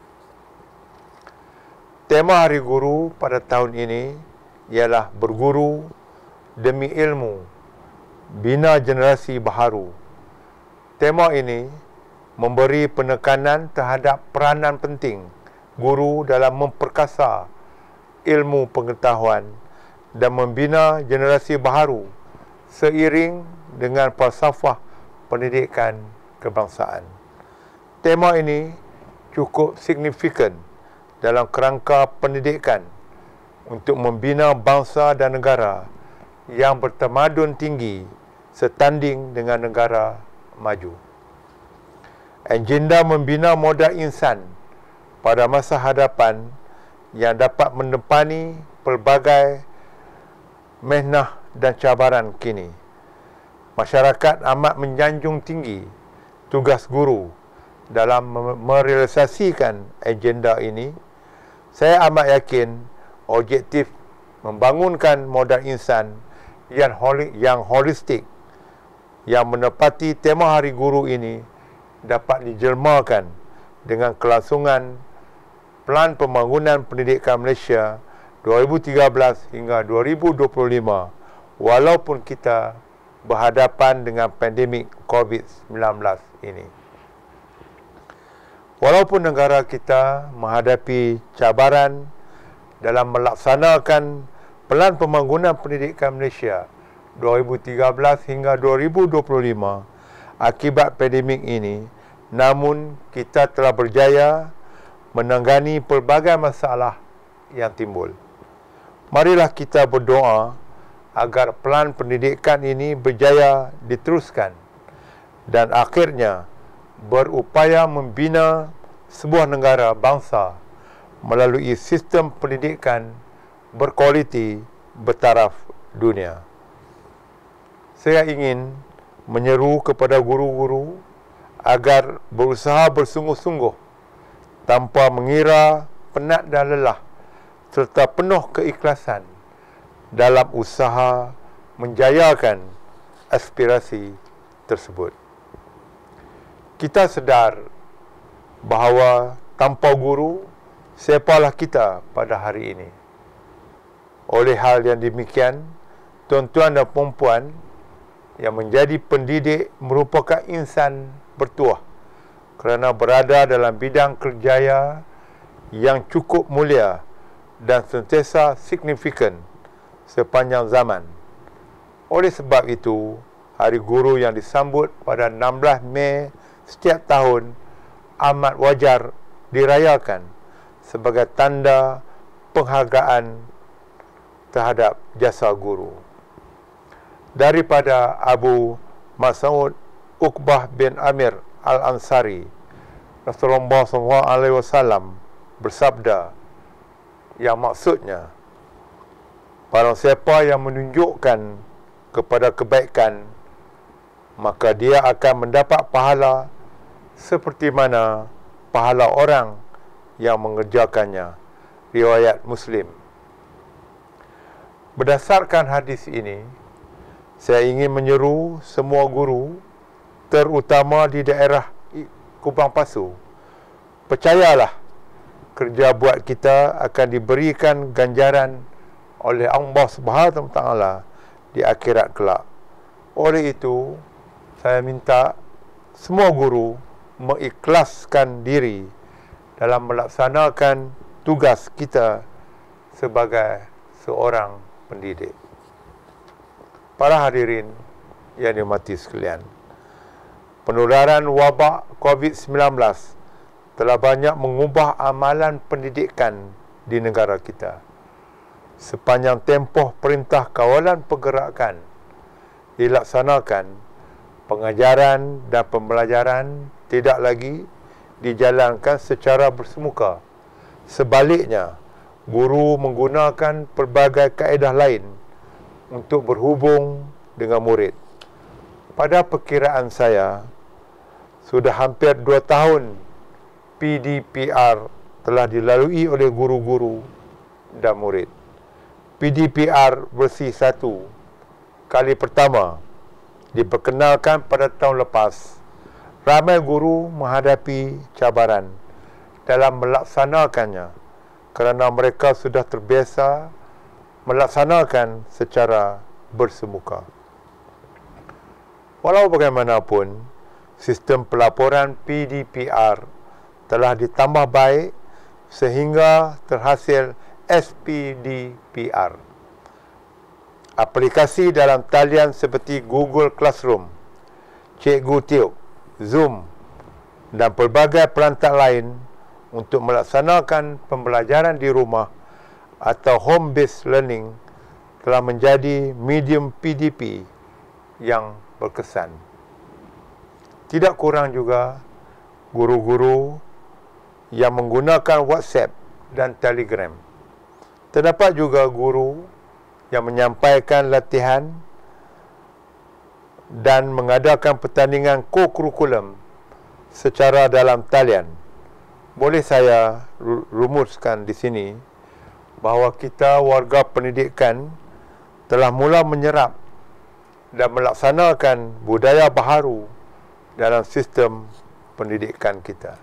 Tema Hari Guru pada tahun ini ialah berguru demi ilmu, bina generasi baharu. Tema ini memberi penekanan terhadap peranan penting guru dalam memperkasa ilmu pengetahuan dan membina generasi baharu seiring dengan falsafah pendidikan kebangsaan. Tema ini cukup signifikan dalam kerangka pendidikan untuk membina bangsa dan negara yang bertamadun tinggi setanding dengan negara maju. Agenda membina modal insan pada masa hadapan yang dapat menepani pelbagai mehnah dan cabaran kini. Masyarakat amat menyanjung tinggi tugas guru dalam merealisasikan agenda ini. Saya amat yakin objektif membangunkan modal insan yang holistik yang menepati tema Hari Guru ini dapat dijelmakan dengan kelangsungan Pelan Pembangunan Pendidikan Malaysia 2013 hingga 2025 walaupun kita berhadapan dengan pandemik COVID-19 ini. Walaupun negara kita menghadapi cabaran dalam melaksanakan Pelan Pembangunan Pendidikan Malaysia 2013 hingga 2025 akibat pandemik ini, namun kita telah berjaya menangani pelbagai masalah yang timbul. Marilah kita berdoa agar pelan pendidikan ini berjaya diteruskan dan akhirnya berupaya membina sebuah negara bangsa melalui sistem pendidikan berkualiti bertaraf dunia. Saya ingin menyeru kepada guru-guru agar berusaha bersungguh-sungguh tanpa mengira penat dan lelah serta penuh keikhlasan dalam usaha menjayakan aspirasi tersebut. Kita sedar bahawa tanpa guru, siapalah kita pada hari ini. Oleh hal yang demikian, tuan-tuan dan puan-puan yang menjadi pendidik merupakan insan bertuah kerana berada dalam bidang kerjaya yang cukup mulia dan sentiasa signifikan sepanjang zaman. Oleh sebab itu, Hari Guru yang disambut pada 16 Mei setiap tahun amat wajar dirayakan sebagai tanda penghargaan terhadap jasa guru. Daripada Abu Mas'ud Uqbah bin Amir Al-Ansari, Rasulullah SAW bersabda, yang maksudnya, barang siapa yang menunjukkan kepada kebaikan, maka dia akan mendapat pahala seperti mana pahala orang yang mengerjakannya. Riwayat Muslim. Berdasarkan hadis ini, saya ingin menyeru semua guru, terutama di daerah Kubang Pasu, percayalah, kerja buat kita akan diberikan ganjaran oleh Allah Subhanahu Wa Taala di akhirat kelak. Oleh itu, saya minta semua guru mengikhlaskan diri dalam melaksanakan tugas kita sebagai seorang pendidik. Para hadirin yang dirahmati sekalian, penularan wabak COVID-19 telah banyak mengubah amalan pendidikan di negara kita. Sepanjang tempoh Perintah Kawalan Pergerakan dilaksanakan, pengajaran dan pembelajaran tidak lagi dijalankan secara bersemuka. Sebaliknya, guru menggunakan pelbagai kaedah lain untuk berhubung dengan murid. Pada perkiraan saya, sudah hampir 2 tahun PDPR telah dilalui oleh guru-guru dan murid. PDPR versi 1 kali pertama diperkenalkan pada tahun lepas. Ramai guru menghadapi cabaran dalam melaksanakannya kerana mereka sudah terbiasa melaksanakan secara bersemuka. Walau bagaimanapun, sistem pelaporan PDPR telah ditambah baik sehingga terhasil SPDPR. Aplikasi dalam talian seperti Google Classroom, Cikgu Tiup, Zoom dan pelbagai perangkat lain untuk melaksanakan pembelajaran di rumah atau home-based learning telah menjadi medium PDP yang berkesan. Tidak kurang juga guru-guru yang menggunakan WhatsApp dan Telegram. Terdapat juga guru yang menyampaikan latihan dan mengadakan pertandingan co-kurikulum secara dalam talian. Boleh saya rumuskan di sini bahawa kita warga pendidikan telah mula menyerap dan melaksanakan budaya baharu dalam sistem pendidikan kita.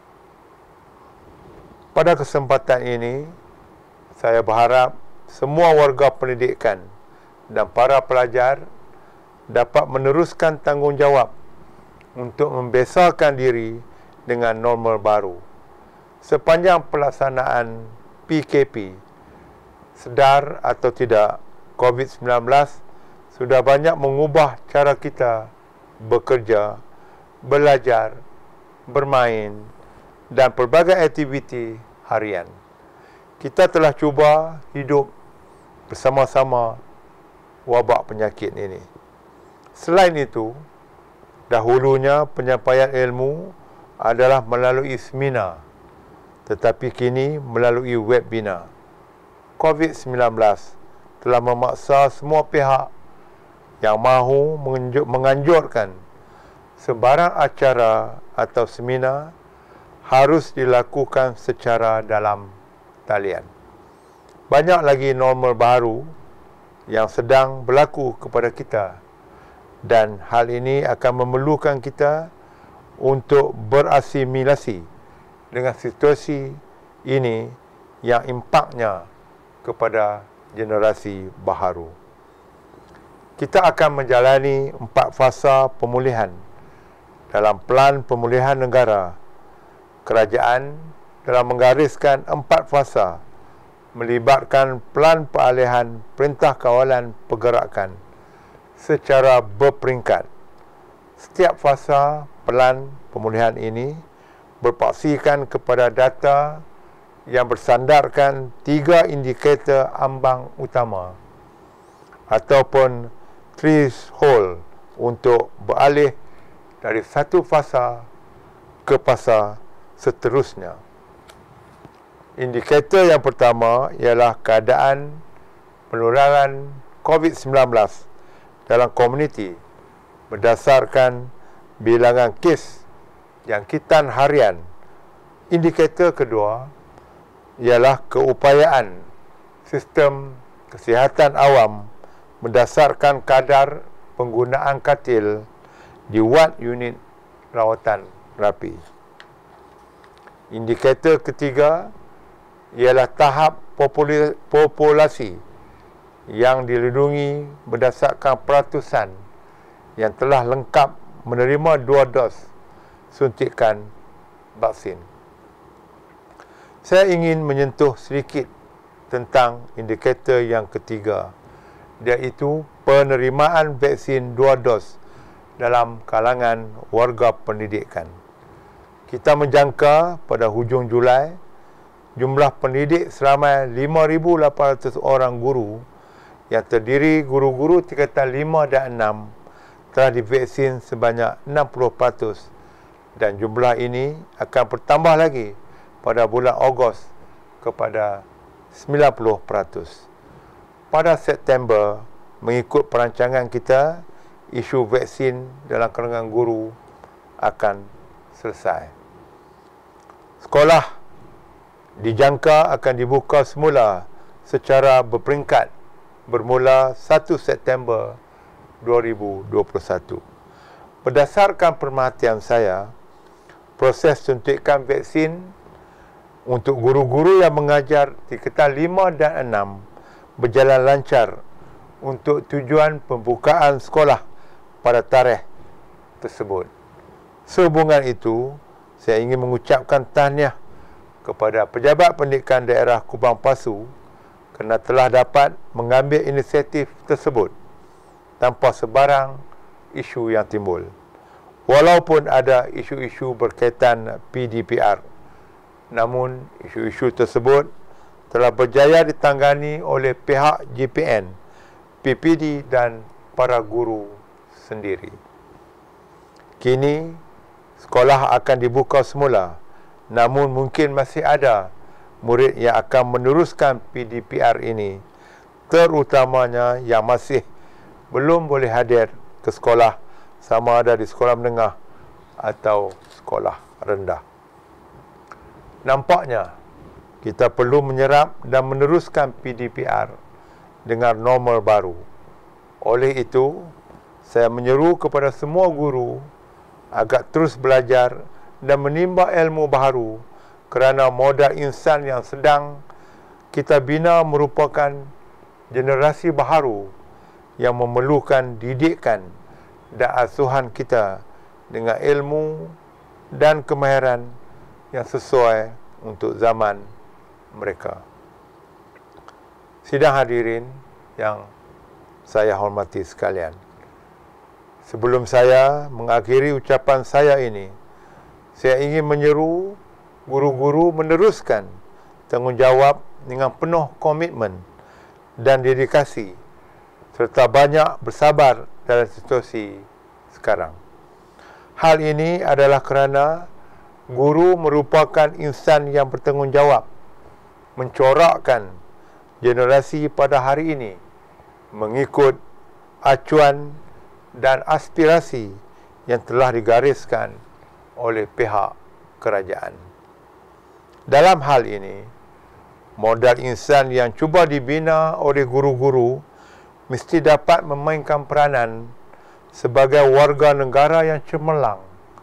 Pada kesempatan ini, saya berharap semua warga pendidikan dan para pelajar dapat meneruskan tanggungjawab untuk membesarkan diri dengan normal baru. Sepanjang pelaksanaan PKP, sedar atau tidak, COVID-19 sudah banyak mengubah cara kita bekerja, belajar, bermain dan pelbagai aktiviti harian. Kita telah cuba hidup bersama-sama wabak penyakit ini. Selain itu, dahulunya penyampaian ilmu adalah melalui seminar, tetapi kini melalui webinar. COVID-19 telah memaksa semua pihak yang mahu menganjurkan sebarang acara atau seminar harus dilakukan secara dalam talian. Banyak lagi normal baru yang sedang berlaku kepada kita dan hal ini akan memerlukan kita untuk berasimilasi dengan situasi ini yang impaknya kepada generasi baharu. Kita akan menjalani 4 fasa pemulihan dalam Pelan Pemulihan Negara. Kerajaan telah menggariskan 4 fasa melibatkan Pelan Peralihan Perintah Kawalan Pergerakan secara berperingkat. Setiap fasa pelan pemulihan ini berpaksikan kepada data yang bersandarkan 3 indikator ambang utama ataupun threshold untuk beralih dari satu fasa ke fasa seterusnya. Indikator yang pertama ialah keadaan penularan COVID-19 dalam komuniti berdasarkan bilangan kes jangkitan harian. Indikator kedua ialah keupayaan sistem kesihatan awam berdasarkan kadar penggunaan katil di wad unit rawatan rapi. Indikator ketiga ialah tahap populasi yang dilindungi berdasarkan peratusan yang telah lengkap menerima 2 dos suntikan vaksin. Saya ingin menyentuh sedikit tentang indikator yang ketiga, iaitu penerimaan vaksin 2 dos dalam kalangan warga pendidikan. Kita menjangka pada hujung Julai, jumlah pendidik seramai 5,800 orang guru yang terdiri guru-guru tingkatan 5 dan 6 telah divaksin sebanyak 60% dan jumlah ini akan bertambah lagi pada bulan Ogos kepada 90%. Pada September, mengikut perancangan kita, isu vaksin dalam kalangan guru akan selesai. Sekolah dijangka akan dibuka semula secara berperingkat bermula 1 September 2021. Berdasarkan pemerhatian saya, proses suntikan vaksin untuk guru-guru yang mengajar tingkatan 5 dan 6 berjalan lancar untuk tujuan pembukaan sekolah pada tarikh tersebut. Sehubungan itu, saya ingin mengucapkan tahniah kepada pejabat pendidikan daerah Kubang Pasu kerana telah dapat mengambil inisiatif tersebut tanpa sebarang isu yang timbul. Walaupun ada isu-isu berkaitan PDPR, namun isu-isu tersebut telah berjaya ditangani oleh pihak JPN, PPD dan para guru sendiri. Kini, sekolah akan dibuka semula, namun mungkin masih ada murid yang akan meneruskan PDPR ini, terutamanya yang masih belum boleh hadir ke sekolah, sama ada di sekolah menengah atau sekolah rendah. Nampaknya, kita perlu menyerap dan meneruskan PDPR dengan normal baru. Oleh itu, saya menyeru kepada semua guru agar terus belajar dan menimba ilmu baharu kerana modal insan yang sedang kita bina merupakan generasi baharu yang memerlukan didikan dan asuhan kita dengan ilmu dan kemahiran yang sesuai untuk zaman mereka. Sidang hadirin yang saya hormati sekalian, sebelum saya mengakhiri ucapan saya ini, saya ingin menyeru guru-guru meneruskan tanggungjawab dengan penuh komitmen dan dedikasi serta banyak bersabar dalam situasi sekarang. Hal ini adalah kerana guru merupakan insan yang bertanggungjawab mencorakkan generasi pada hari ini mengikut acuan dan aspirasi yang telah digariskan oleh pihak kerajaan. Dalam hal ini, modal insan yang cuba dibina oleh guru-guru mesti dapat memainkan peranan sebagai warga negara yang cemerlang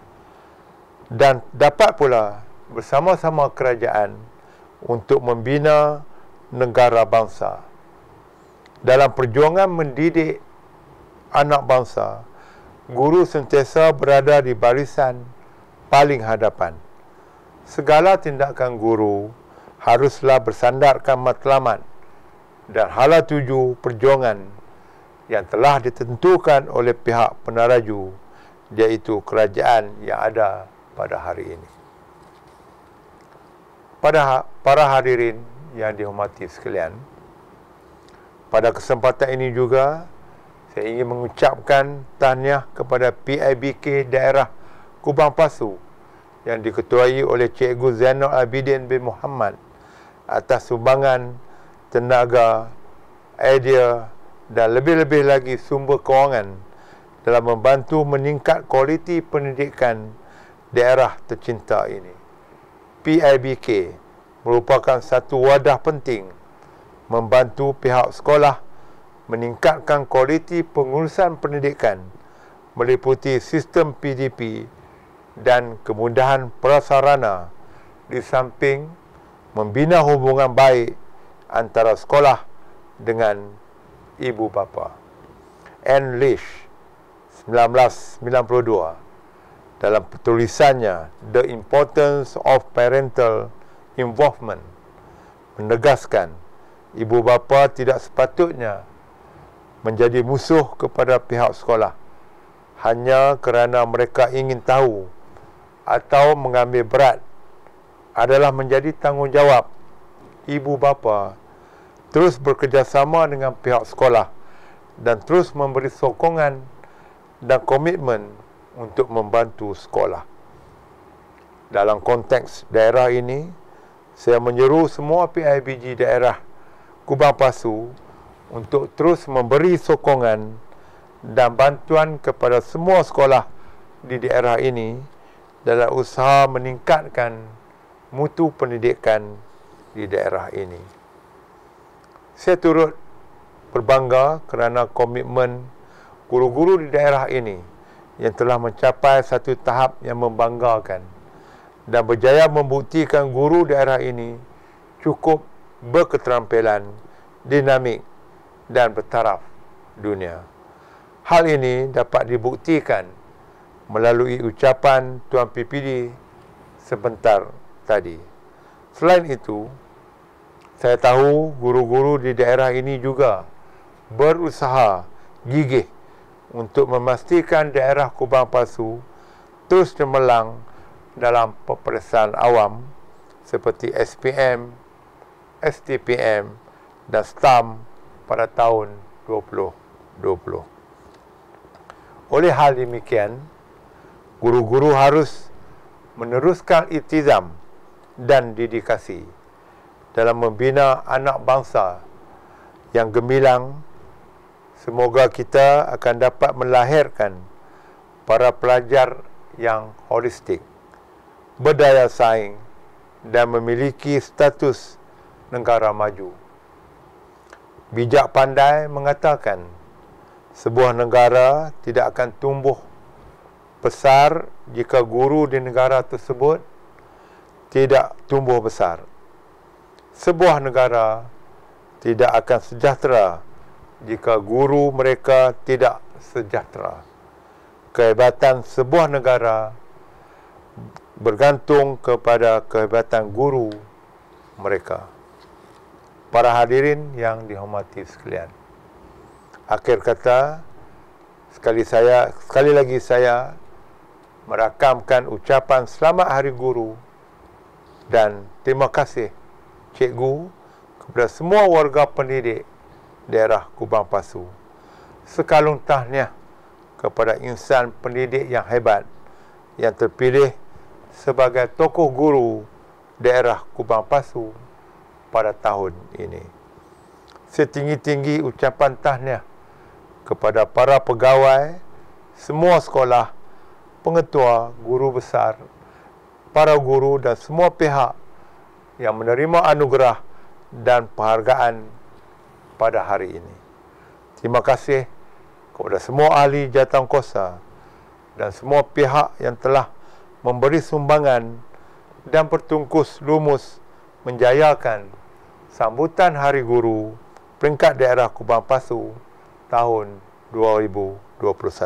dan dapat pula bersama-sama kerajaan untuk membina negara bangsa. Dalam perjuangan mendidik anak bangsa, guru sentiasa berada di barisan paling hadapan. Segala tindakan guru haruslah bersandarkan matlamat dan hala tuju perjuangan yang telah ditentukan oleh pihak penaraju, iaitu kerajaan yang ada pada hari ini. Para hadirin yang dihormati sekalian, pada kesempatan ini juga Saya ingin mengucapkan tahniah kepada PIBK daerah Kubang Pasu yang diketuai oleh Cikgu Zainal Abidin bin Muhammad atas sumbangan tenaga, idea dan lebih-lebih lagi sumber kewangan dalam membantu meningkat kualiti pendidikan daerah tercinta ini. PIBK merupakan satu wadah penting membantu pihak sekolah meningkatkan kualiti pengurusan pendidikan meliputi sistem PDP dan kemudahan prasarana di samping membina hubungan baik antara sekolah dengan ibu bapa. Anne Lish 1992 dalam tulisannya The Importance of Parental Involvement menegaskan ibu bapa tidak sepatutnya menjadi musuh kepada pihak sekolah hanya kerana mereka ingin tahu atau mengambil berat. Adalah menjadi tanggungjawab ibu bapa terus bekerjasama dengan pihak sekolah dan terus memberi sokongan dan komitmen untuk membantu sekolah. Dalam konteks daerah ini, saya menyeru semua PIBG daerah Kubang Pasu untuk terus memberi sokongan dan bantuan kepada semua sekolah di daerah ini dalam usaha meningkatkan mutu pendidikan di daerah ini. Saya turut berbangga kerana komitmen guru-guru di daerah ini yang telah mencapai satu tahap yang membanggakan dan berjaya membuktikan guru daerah ini cukup berketerampilan, dinamik dan bertaraf dunia. Hal ini dapat dibuktikan melalui ucapan Tuan PPD sebentar tadi. Selain itu, saya tahu guru-guru di daerah ini juga berusaha gigih untuk memastikan daerah Kubang Pasu terus cemerlang dalam peperiksaan awam seperti SPM, STPM dan STAM pada tahun 2020. Oleh hal demikian, guru-guru harus meneruskan iltizam dan dedikasi dalam membina anak bangsa yang gemilang. Semoga kita akan dapat melahirkan para pelajar yang holistik, berdaya saing dan memiliki status negara maju. Bijak pandai mengatakan sebuah negara tidak akan tumbuh besar jika guru di negara tersebut tidak tumbuh besar. Sebuah negara tidak akan sejahtera jika guru mereka tidak sejahtera. Kehebatan sebuah negara bergantung kepada kehebatan guru mereka. Para hadirin yang dihormati sekalian, akhir kata, sekali lagi saya merakamkan ucapan selamat Hari Guru dan terima kasih cikgu kepada semua warga pendidik daerah Kubang Pasu. Sekalung tahniah kepada insan pendidik yang hebat yang terpilih sebagai tokoh guru daerah Kubang Pasu pada tahun ini. Setinggi-tinggi ucapan tahniah kepada para pegawai, semua sekolah, pengetua, guru besar, para guru dan semua pihak yang menerima anugerah dan penghargaan pada hari ini. Terima kasih kepada semua ahli jawatankuasa dan semua pihak yang telah memberi sumbangan dan bertungkus lumus menjayakan sambutan Hari Guru peringkat daerah Kubang Pasu tahun 2021.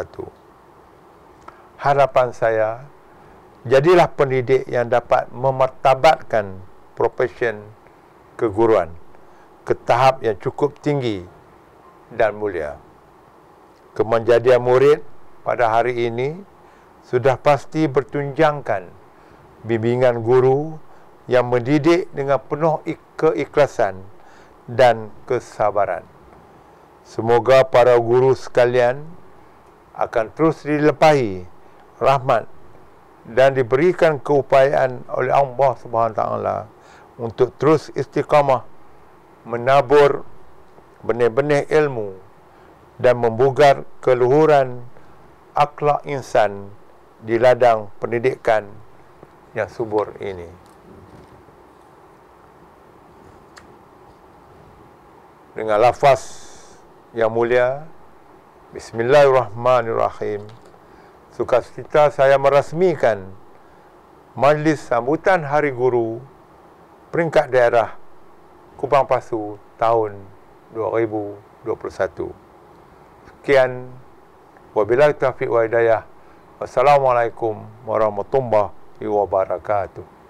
Harapan saya, jadilah pendidik yang dapat memartabatkan profesion keguruan ke tahap yang cukup tinggi dan mulia. Kemenjadian murid pada hari ini sudah pasti bertunjangkan bimbingan guru yang mendidik dengan penuh keikhlasan dan kesabaran. Semoga para guru sekalian akan terus dilimpahi rahmat dan diberikan keupayaan oleh Allah SWT untuk terus istiqamah menabur benih-benih ilmu dan membugar keluhuran akhlak insan di ladang pendidikan yang subur ini. Dengan lafaz yang mulia, Bismillahirrahmanirrahim, sukacita saya merasmikan Majlis Sambutan Hari Guru Peringkat Daerah Kubang Pasu tahun 2021. Sekian, wabillahi taufiq wa hidayah. Wassalamualaikum warahmatullahi wabarakatuh.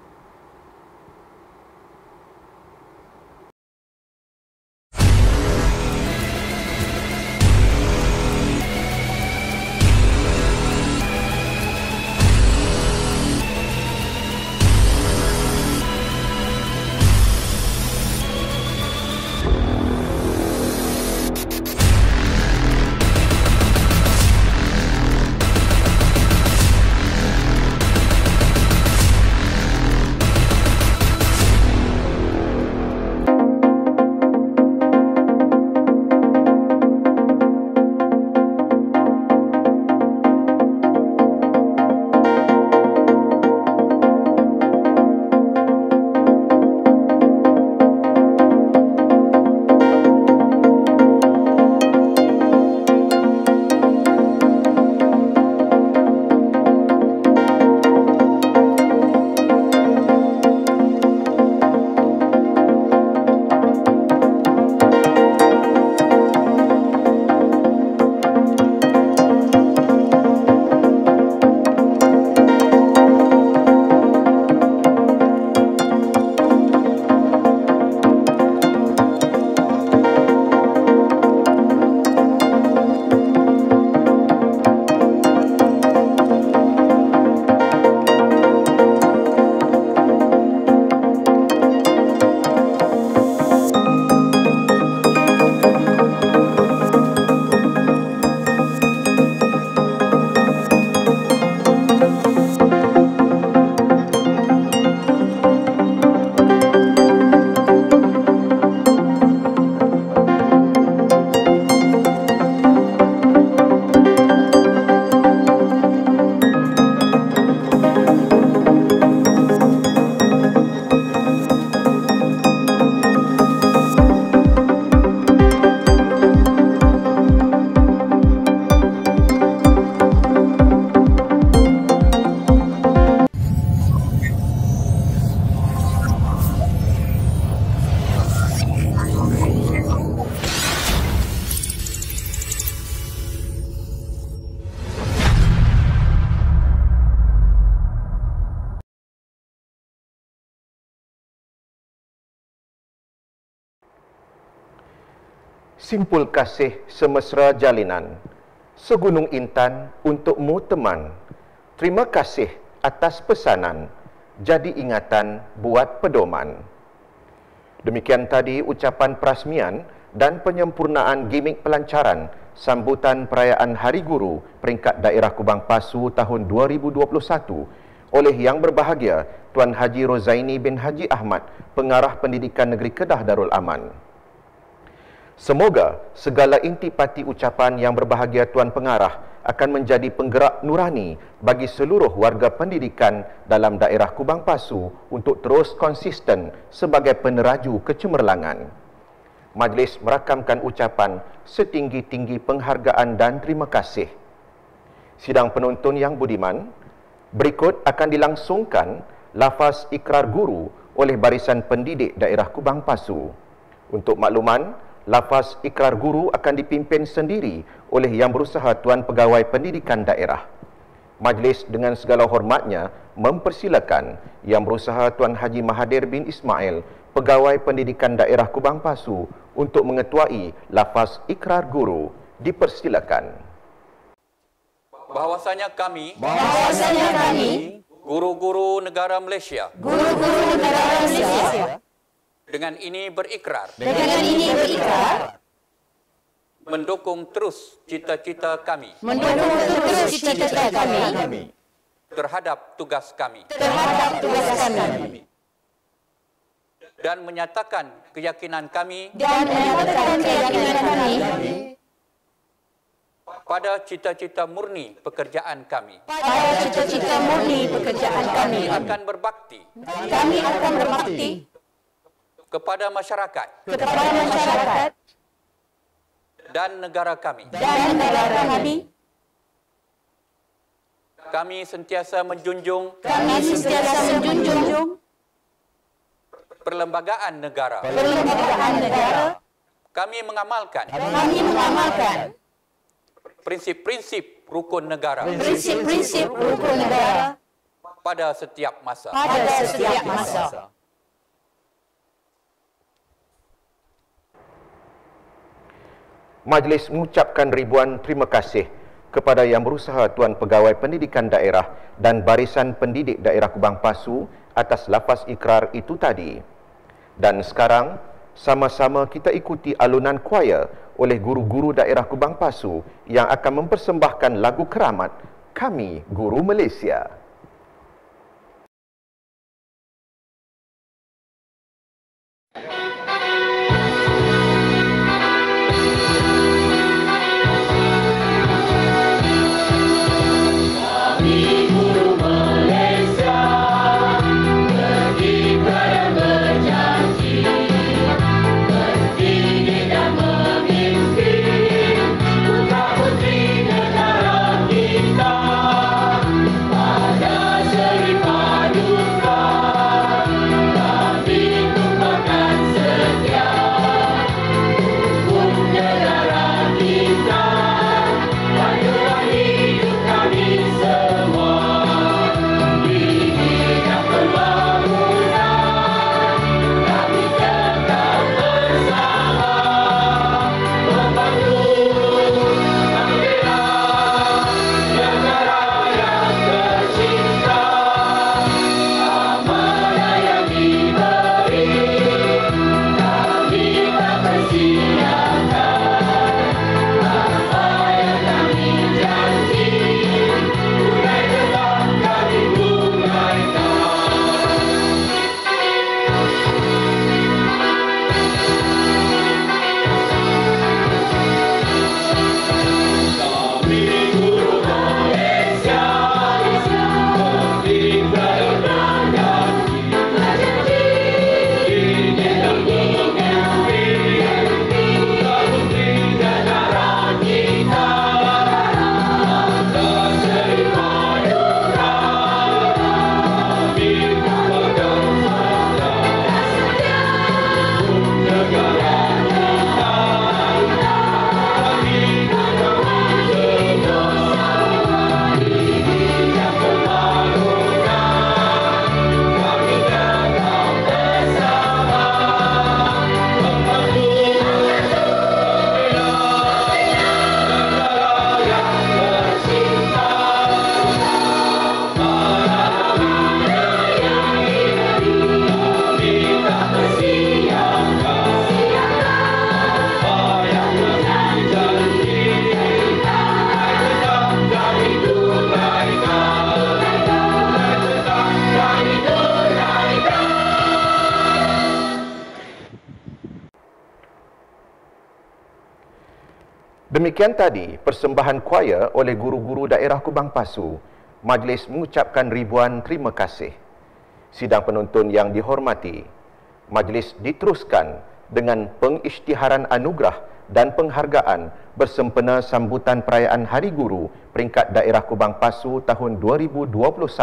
Simpul kasih semesra jalinan, segunung intan untukmu teman. Terima kasih atas pesanan, jadi ingatan buat pedoman. Demikian tadi ucapan perasmian dan penyempurnaan gimik pelancaran sambutan perayaan Hari Guru Peringkat Daerah Kubang Pasu tahun 2021 oleh Yang Berbahagia Tuan Haji Rozaini bin Haji Ahmad, Pengarah Pendidikan Negeri Kedah Darul Aman. Semoga segala intipati ucapan Yang Berbahagia Tuan Pengarah akan menjadi penggerak nurani bagi seluruh warga pendidikan dalam daerah Kubang Pasu untuk terus konsisten sebagai peneraju kecemerlangan. Majlis merakamkan ucapan setinggi-tinggi penghargaan dan terima kasih. Sidang penonton yang budiman, berikut akan dilangsungkan lafaz ikrar guru oleh Barisan Pendidik Daerah Kubang Pasu. Untuk makluman, lafaz ikrar guru akan dipimpin sendiri oleh Yang Berusaha Tuan Pegawai Pendidikan Daerah. Majlis dengan segala hormatnya mempersilakan Yang Berusaha Tuan Haji Mahathir bin Ismail, Pegawai Pendidikan Daerah Kubang Pasu untuk mengetuai lafaz ikrar guru. Dipersilakan. Bahawasanya kami guru-guru negara Malaysia dengan ini berikrar mendukung terus cita-cita kami terhadap tugas kami dan menyatakan keyakinan kami pada cita-cita murni pekerjaan kami. Kami akan berbakti kepada masyarakat dan negara kami. Kami sentiasa menjunjung perlembagaan negara. Kami mengamalkan prinsip-prinsip rukun negara pada setiap masa. Majlis mengucapkan ribuan terima kasih kepada Yang Berusaha Tuan Pegawai Pendidikan Daerah dan Barisan Pendidik Daerah Kubang Pasu atas lafaz ikrar itu tadi. Dan sekarang, sama-sama kita ikuti alunan choir oleh guru-guru daerah Kubang Pasu yang akan mempersembahkan lagu keramat Kami Guru Malaysia. Demikian tadi persembahan choir oleh guru-guru daerah Kubang Pasu. Majlis mengucapkan ribuan terima kasih. Sidang penonton yang dihormati, majlis diteruskan dengan pengisytiharan anugerah dan penghargaan bersempena sambutan perayaan Hari Guru peringkat daerah Kubang Pasu tahun 2021.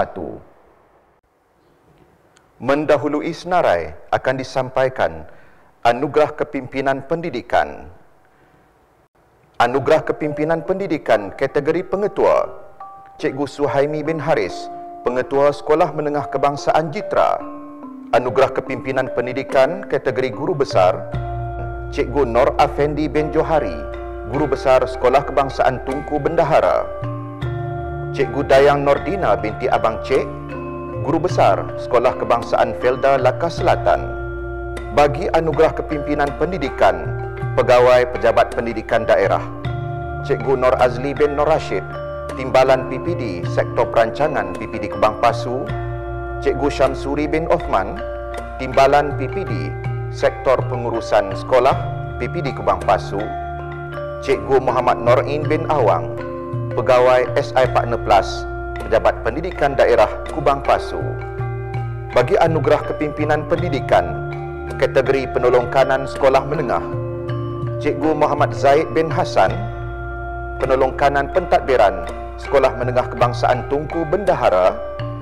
Mendahului senarai akan disampaikan anugerah kepimpinan pendidikan. Anugerah Kepimpinan Pendidikan kategori Pengetua Cikgu Suhaimi bin Haris, Pengetua Sekolah Menengah Kebangsaan Jitra. Anugerah Kepimpinan Pendidikan kategori Guru Besar Cikgu Nor Afendi bin Johari, Guru Besar Sekolah Kebangsaan Tunku Bendahara. Cikgu Dayang Nordina binti Abang Cik, Guru Besar Sekolah Kebangsaan Felda Laka Selatan. Bagi anugerah kepimpinan pendidikan Pegawai Pejabat Pendidikan Daerah, Cikgu Nur Azli bin Nur Rashid, Timbalan PPD Sektor Perancangan PPD Kubang Pasu, Cikgu Syamsuri bin Othman, Timbalan PPD Sektor Pengurusan Sekolah PPD Kubang Pasu, Cikgu Muhammad Norin bin Awang, Pegawai SI Partner Plus Pejabat Pendidikan Daerah Kubang Pasu. Bagi anugerah kepimpinan pendidikan kategori penolong kanan sekolah menengah, Cikgu Muhammad Zaid bin Hassan, penolong kanan pentadbiran Sekolah Menengah Kebangsaan Tunku Bendahara.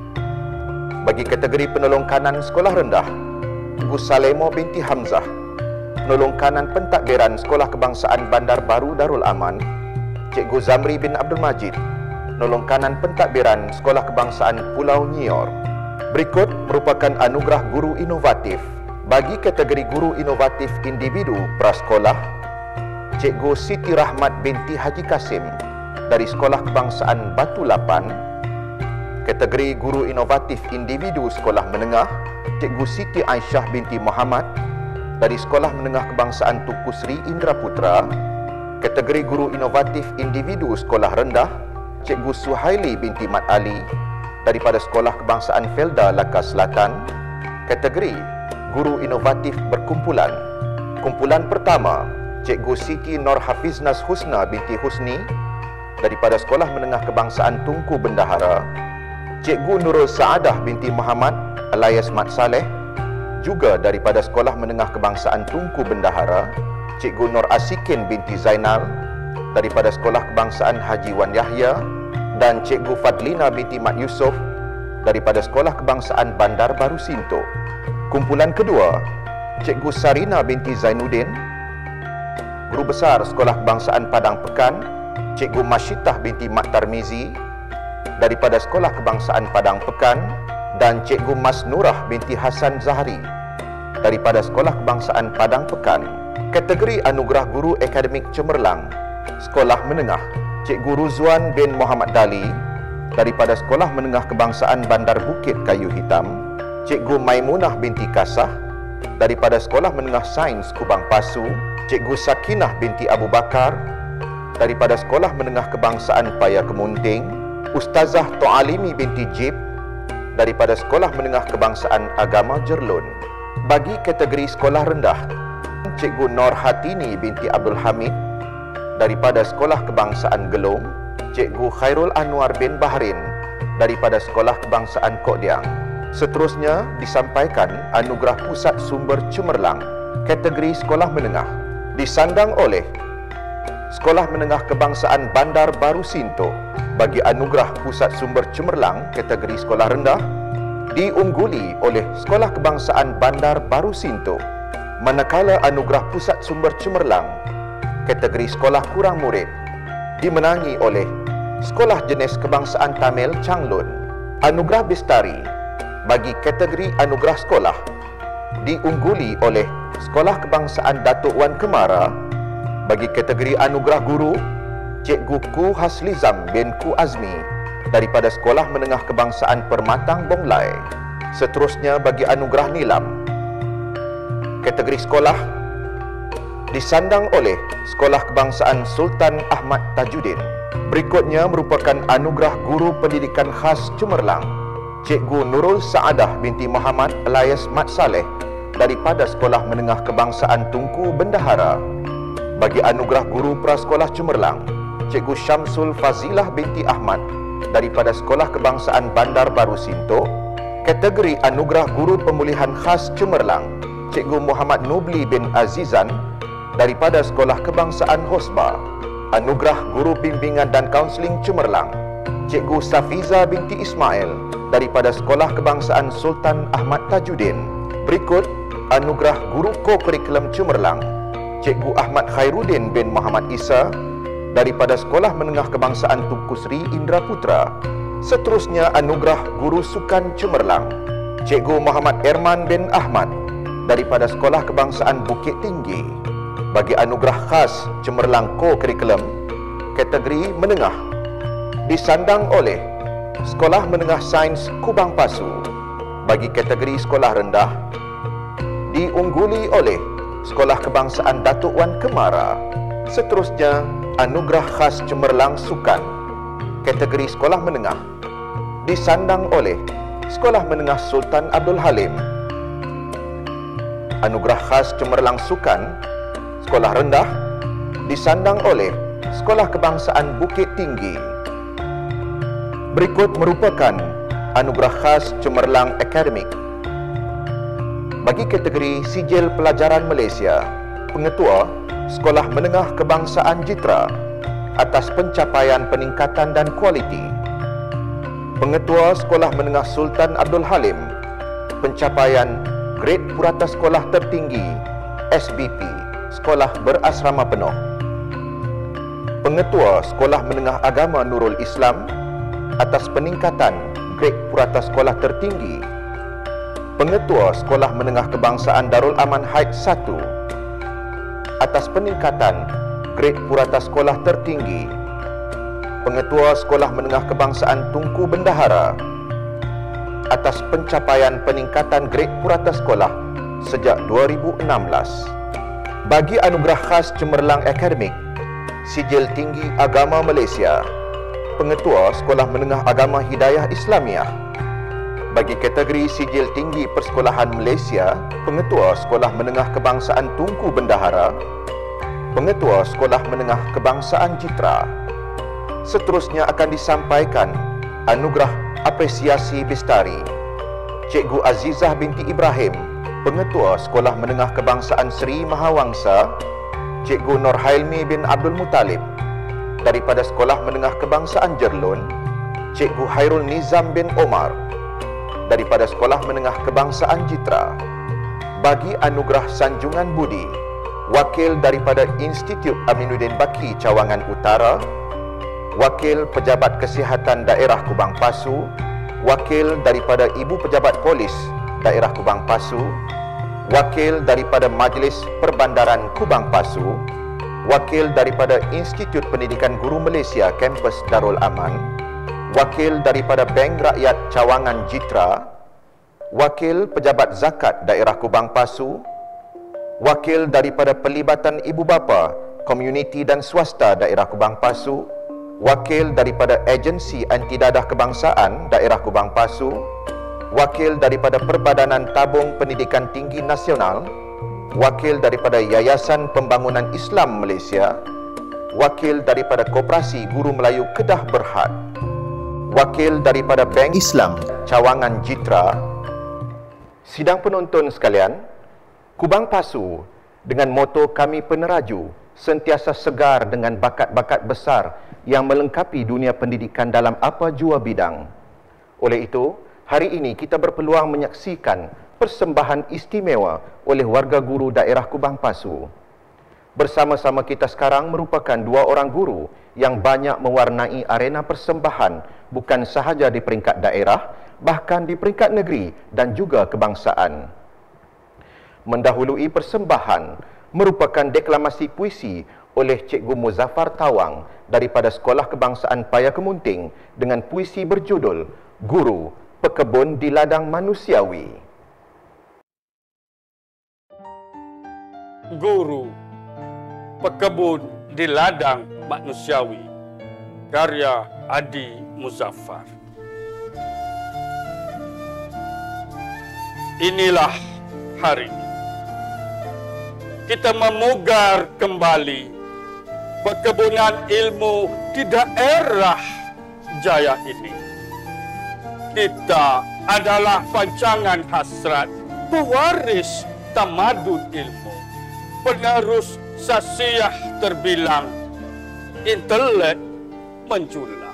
Bagi kategori penolong kanan sekolah rendah, Ibu Salemo binti Hamzah, penolong kanan pentadbiran Sekolah Kebangsaan Bandar Baru Darul Aman. Cikgu Zamri bin Abdul Majid, penolong kanan pentadbiran Sekolah Kebangsaan Pulau Nyior. Berikut merupakan anugerah guru inovatif. Bagi kategori guru inovatif individu prasekolah, Cikgu Siti Rahmat binti Haji Kasim dari Sekolah Kebangsaan Batu Lapan. Kategori guru inovatif individu sekolah menengah, Cikgu Siti Aisyah binti Muhammad dari Sekolah Menengah Kebangsaan Tuku Sri Indraputra. Kategori guru inovatif individu sekolah rendah, Cikgu Suhaili binti Mat Ali daripada Sekolah Kebangsaan Felda Lakar Selatan. Kategori guru inovatif berkumpulan, kumpulan pertama, Cikgu Siti Nur Hafiznas Husna binti Husni daripada Sekolah Menengah Kebangsaan Tunku Bendahara. Cikgu Nurul Saadah binti Muhammad alias Mat Saleh juga daripada Sekolah Menengah Kebangsaan Tunku Bendahara. Cikgu Nur Asikin binti Zainal daripada Sekolah Kebangsaan Haji Wan Yahya, dan Cikgu Fadlina binti Mat Yusof daripada Sekolah Kebangsaan Bandar Baru Sinto. Kumpulan kedua, Cikgu Sarina binti Zainuddin, Guru Besar Sekolah Kebangsaan Padang Pekan. Cikgu Masyitah binti Mat Tarmizi daripada Sekolah Kebangsaan Padang Pekan, dan Cikgu Mas Nurah binti Hasan Zahari daripada Sekolah Kebangsaan Padang Pekan. Kategori anugerah guru akademik cemerlang sekolah menengah, Cikgu Ruzwan bin Muhammad Dali daripada Sekolah Menengah Kebangsaan Bandar Bukit Kayu Hitam. Cikgu Maimunah binti Kasah daripada Sekolah Menengah Sains Kubang Pasu. Cikgu Sakinah binti Abu Bakar daripada Sekolah Menengah Kebangsaan Paya Kemunting. Ustazah To'alimi binti Jib daripada Sekolah Menengah Kebangsaan Agama Jerlun. Bagi kategori sekolah rendah, Cikgu Nur Hatini binti Abdul Hamid daripada Sekolah Kebangsaan Gelong. Cikgu Khairul Anwar bin Bahrin daripada Sekolah Kebangsaan Kokdiang. Seterusnya disampaikan anugerah Pusat Sumber Cemerlang kategori sekolah menengah disandang oleh Sekolah Menengah Kebangsaan Bandar Baru Sinto. Bagi anugerah Pusat Sumber Cemerlang kategori sekolah rendah diungguli oleh Sekolah Kebangsaan Bandar Baru Sinto, manakala anugerah Pusat Sumber Cemerlang kategori sekolah kurang murid dimenangi oleh Sekolah Jenis Kebangsaan Tamil Changlun. Anugerah Bestari bagi kategori anugerah sekolah diungguli oleh Sekolah Kebangsaan Datuk Wan Kemara. Bagi kategori anugerah guru, Cikgu Ku Haslizam bin Ku Azmi daripada Sekolah Menengah Kebangsaan Permatang Bonglai. Seterusnya bagi anugerah nilam kategori sekolah disandang oleh Sekolah Kebangsaan Sultan Ahmad Tajuddin. Berikutnya merupakan anugerah guru pendidikan khas cemerlang, Cikgu Nurul Saadah binti Muhammad alias Mat Saleh daripada Sekolah Menengah Kebangsaan Tunku Bendahara. Bagi anugerah guru prasekolah cemerlang, Cikgu Syamsul Fazilah binti Ahmad daripada Sekolah Kebangsaan Bandar Baru Sinto. Kategori anugerah guru pemulihan khas cemerlang, Cikgu Muhammad Nubli bin Azizan daripada Sekolah Kebangsaan Hosba. Anugerah guru bimbingan dan kaunseling cemerlang, Cikgu Safiza binti Ismail daripada Sekolah Kebangsaan Sultan Ahmad Tajuddin. Berikut anugerah guru ko-kurikulum cemerlang, Cikgu Ahmad Khairuddin bin Muhammad Isa daripada Sekolah Menengah Kebangsaan Tunku Sri Indraputra. Seterusnya anugerah guru sukan cemerlang, Cikgu Muhammad Erman bin Ahmad daripada Sekolah Kebangsaan Bukit Tinggi. Bagi anugerah khas cemerlang ko-kurikulum kategori menengah disandang oleh Sekolah Menengah Sains Kubang Pasu. Bagi kategori sekolah rendah diungguli oleh Sekolah Kebangsaan Datuk Wan Kemara. Seterusnya, anugerah khas cemerlang sukan kategori sekolah menengah disandang oleh Sekolah Menengah Sultan Abdul Halim. Anugerah khas cemerlang sukan sekolah rendah disandang oleh Sekolah Kebangsaan Bukit Tinggi. Berikut merupakan anugerah khas cemerlang akademik bagi kategori Sijil Pelajaran Malaysia. Pengetua Sekolah Menengah Kebangsaan Jitra atas pencapaian peningkatan dan kualiti. Pengetua Sekolah Menengah Sultan Abdul Halim, pencapaian grade purata sekolah tertinggi SBP, sekolah berasrama penuh. Pengetua Sekolah Menengah Agama Nurul Islam atas peningkatan grade purata sekolah tertinggi. Pengetua Sekolah Menengah Kebangsaan Darul Aman Haid 1 atas peningkatan grade purata sekolah tertinggi. Pengetua Sekolah Menengah Kebangsaan Tunku Bendahara atas pencapaian peningkatan grade purata sekolah sejak 2016. Bagi anugerah khas cemerlang akademik Sijil Tinggi Agama Malaysia, Pengetua Sekolah Menengah Agama Hidayah Islamiah. Bagi kategori Sijil Tinggi Persekolahan Malaysia, Pengetua Sekolah Menengah Kebangsaan Tunku Bendahara, Pengetua Sekolah Menengah Kebangsaan Jitra. Seterusnya akan disampaikan anugerah apresiasi Bestari Cikgu Azizah binti Ibrahim, Pengetua Sekolah Menengah Kebangsaan Seri Mahawangsa. Cikgu Nurhailmi bin Abdul Muttalib daripada Sekolah Menengah Kebangsaan Jerlun. Cikgu Hairul Nizam bin Omar daripada Sekolah Menengah Kebangsaan Jitra. Bagi anugerah sanjungan budi, wakil daripada Institut Aminuddin Baki Cawangan Utara, wakil Pejabat Kesihatan Daerah Kubang Pasu, wakil daripada Ibu Pejabat Polis Daerah Kubang Pasu, wakil daripada Majlis Perbandaran Kubang Pasu, wakil daripada Institut Pendidikan Guru Malaysia Kampus Darul Aman, wakil daripada Bank Rakyat Cawangan Jitra, wakil Pejabat Zakat Daerah Kubang Pasu, wakil daripada Pelibatan Ibu Bapa, Komuniti dan Swasta Daerah Kubang Pasu, wakil daripada Agensi Anti Dadah Kebangsaan Daerah Kubang Pasu, wakil daripada Perbadanan Tabung Pendidikan Tinggi Nasional, wakil daripada Yayasan Pembangunan Islam Malaysia, wakil daripada Koperasi Guru Melayu Kedah Berhad, wakil daripada Bank Islam Cawangan Jitra. Sidang penonton sekalian, Kubang Pasu dengan moto Kami Peneraju sentiasa segar dengan bakat-bakat besar yang melengkapi dunia pendidikan dalam apa jua bidang. Oleh itu, hari ini kita berpeluang menyaksikan persembahan istimewa oleh warga guru daerah Kubang Pasu. Bersama-sama kita sekarang merupakan dua orang guru yang banyak mewarnai arena persembahan bukan sahaja di peringkat daerah, bahkan di peringkat negeri dan juga kebangsaan. Mendahului persembahan merupakan deklamasi puisi oleh Cikgu Muzaffar Tawang daripada Sekolah Kebangsaan Paya Kemunting dengan puisi berjudul Guru Pekebun di Ladang Manusiawi. Guru Pekebun di Ladang Manusiawi, karya Adi Muzaffar. Inilah hari kita memugar kembali perkebunan ilmu di daerah Jaya ini. Kita adalah pancangan hasrat, pewaris tamadun ilmu, penerus sasiah terbilang, intelek menjulang.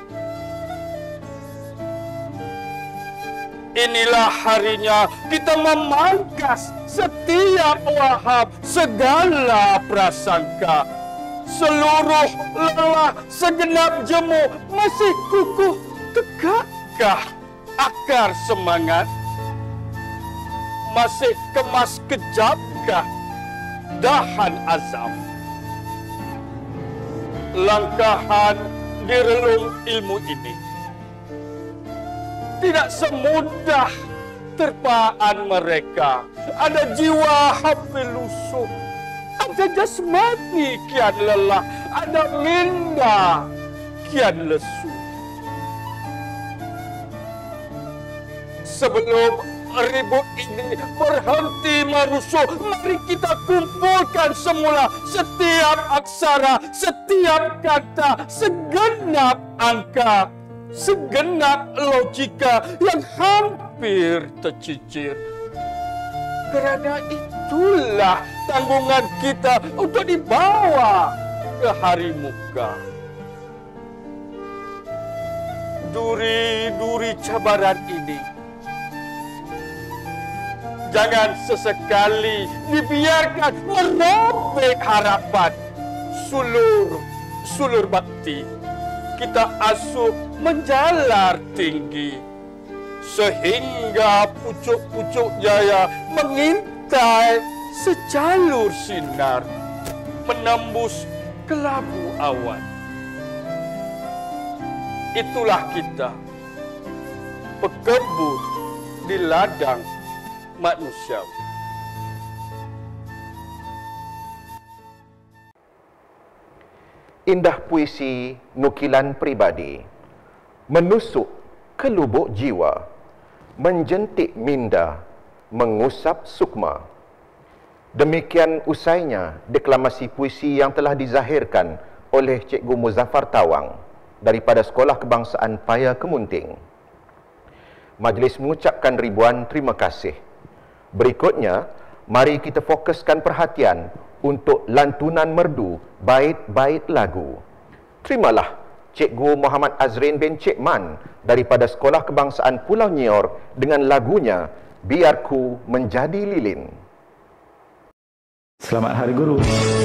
Inilah harinya kita memangkas setiap wahab segala prasangka. Seluruh lelah segenap jemu masih kukuh tegakkah akar semangat? Masih kemas kejapkah dahan azam? Langkahan di relung ilmu ini tidak semudah terpaan mereka. Ada jiwa hafilusuh ada jasmani kian lelah, ada minda kian lesu. Sebelum ribut ini berhenti merusuh, mari kita kumpulkan semula setiap aksara, setiap kata, segenap angka, segenap logika yang hampir tercicir. Kerana itulah tanggungan kita untuk dibawa ke hari muka. Duri-duri cabaran ini jangan sesekali dibiarkan merobek harapan. Sulur bakti kita asuh menjalar tinggi, sehingga pucuk-pucuk jaya mengintai sejalur sinar, menembus kelabu awan. Itulah kita, pekebun di ladang manusiawi. Indah puisi nukilan pribadi menusuk ke lubuk jiwa, menjentik minda, mengusap sukma. Demikian usainya deklamasi puisi yang telah dizahirkan oleh Cikgu Muzaffar Tawang daripada Sekolah Kebangsaan Paya Kemunting. Majlis mengucapkan ribuan terima kasih. Berikutnya, mari kita fokuskan perhatian untuk lantunan merdu bait-bait lagu. Terimalah Cikgu Muhammad Azrin bin Cik Man daripada Sekolah Kebangsaan Pulau Nyor dengan lagunya Biarku Menjadi Lilin. Selamat Hari Guru.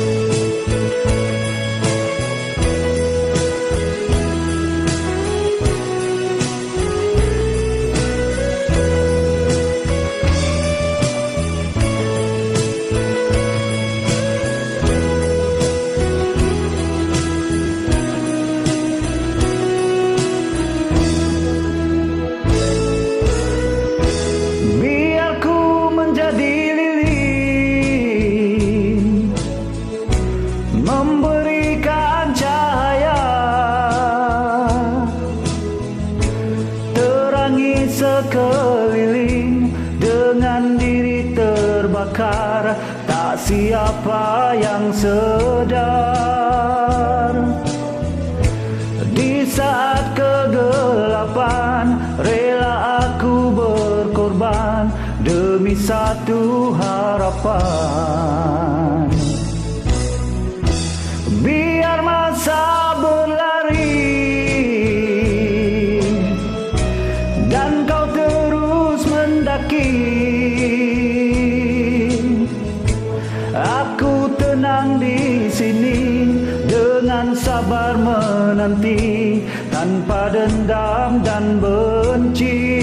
Siapa yang sedar di saat kegelapan, rela aku berkorban demi satu harapan. Biar masa berlari dan kau terus mendaki, aku tenang di sini dengan sabar menanti tanpa dendam dan benci.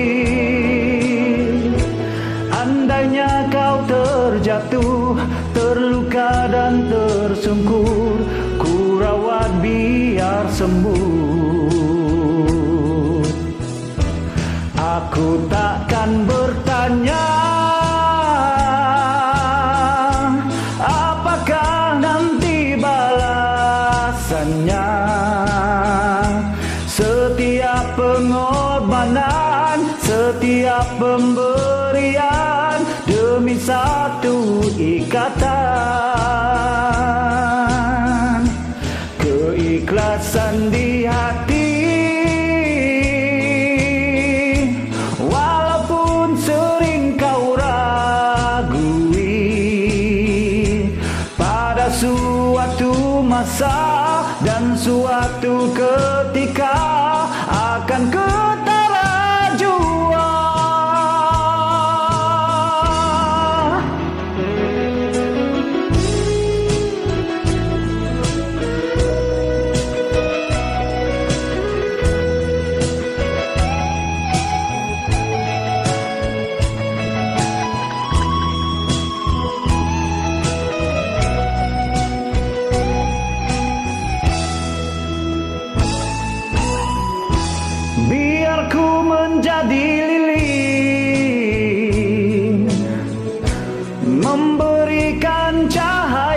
Andainya kau terjatuh, terluka dan tersungkur, ku rawat biar sembuh. Aku takkan bertanya setiap pengorbanan, setiap pemberian demi satu ikatan, keikhlasan di hati. Walaupun sering kau ragui, pada suatu masa dan suatu ketika akan ketara jua. Biarku menjadi lilin, memberikan cahaya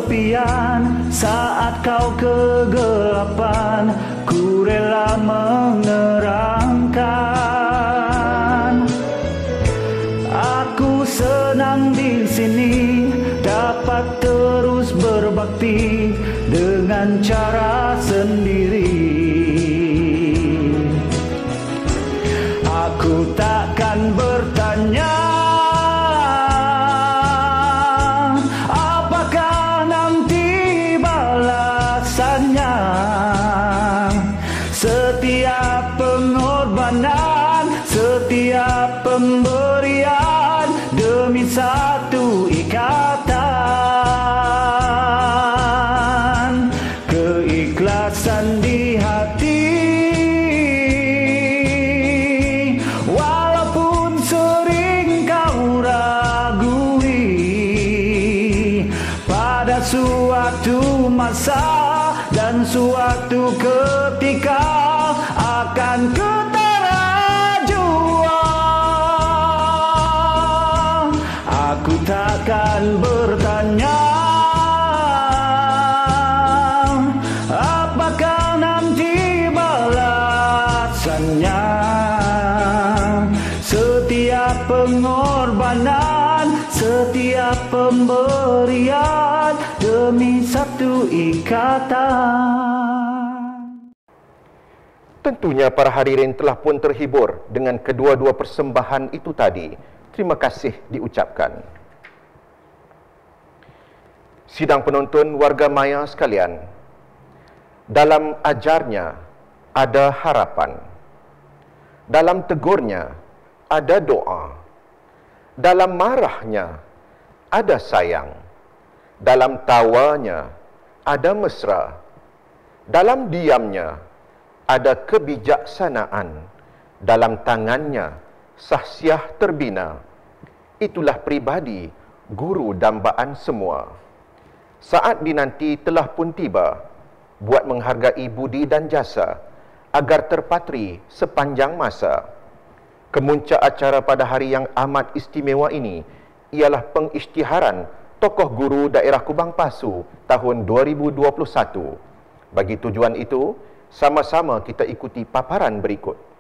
kesepian, saat kau kegelapan, ku rela menerangkan. Aku senang di sini dapat terus berbakti dengan cara sendiri. Aku takkan bertanya apakah nanti balasannya. Setiap pengorbanan, setiap pemberian demi satu ikatan, keikhlasan di hati. Walaupun sering kau ragui, pada suatu masa dan suatu ketika akan ketara jua. Aku takkan bertanya apakah nanti balasannya. Setiap pengorbanan, setiap pemberian demi satu ikatan. Tentunya para hadirin telah pun terhibur dengan kedua-dua persembahan itu tadi. Terima kasih diucapkan. Sidang penonton warga maya sekalian, dalam ajarnya ada harapan, dalam tegurnya ada doa, dalam marahnya ada sayang, dalam tawanya ada mesra, dalam diamnya ada kebijaksanaan, dalam tangannya sahsiah terbina. Itulah pribadi guru dambaan semua. Saat dinanti telah pun tiba buat menghargai budi dan jasa agar terpatri sepanjang masa. Kemuncak acara pada hari yang amat istimewa ini ialah pengisytiharan tokoh guru daerah Kubang Pasu tahun 2021. Bagi tujuan itu, sama-sama kita ikuti paparan berikut.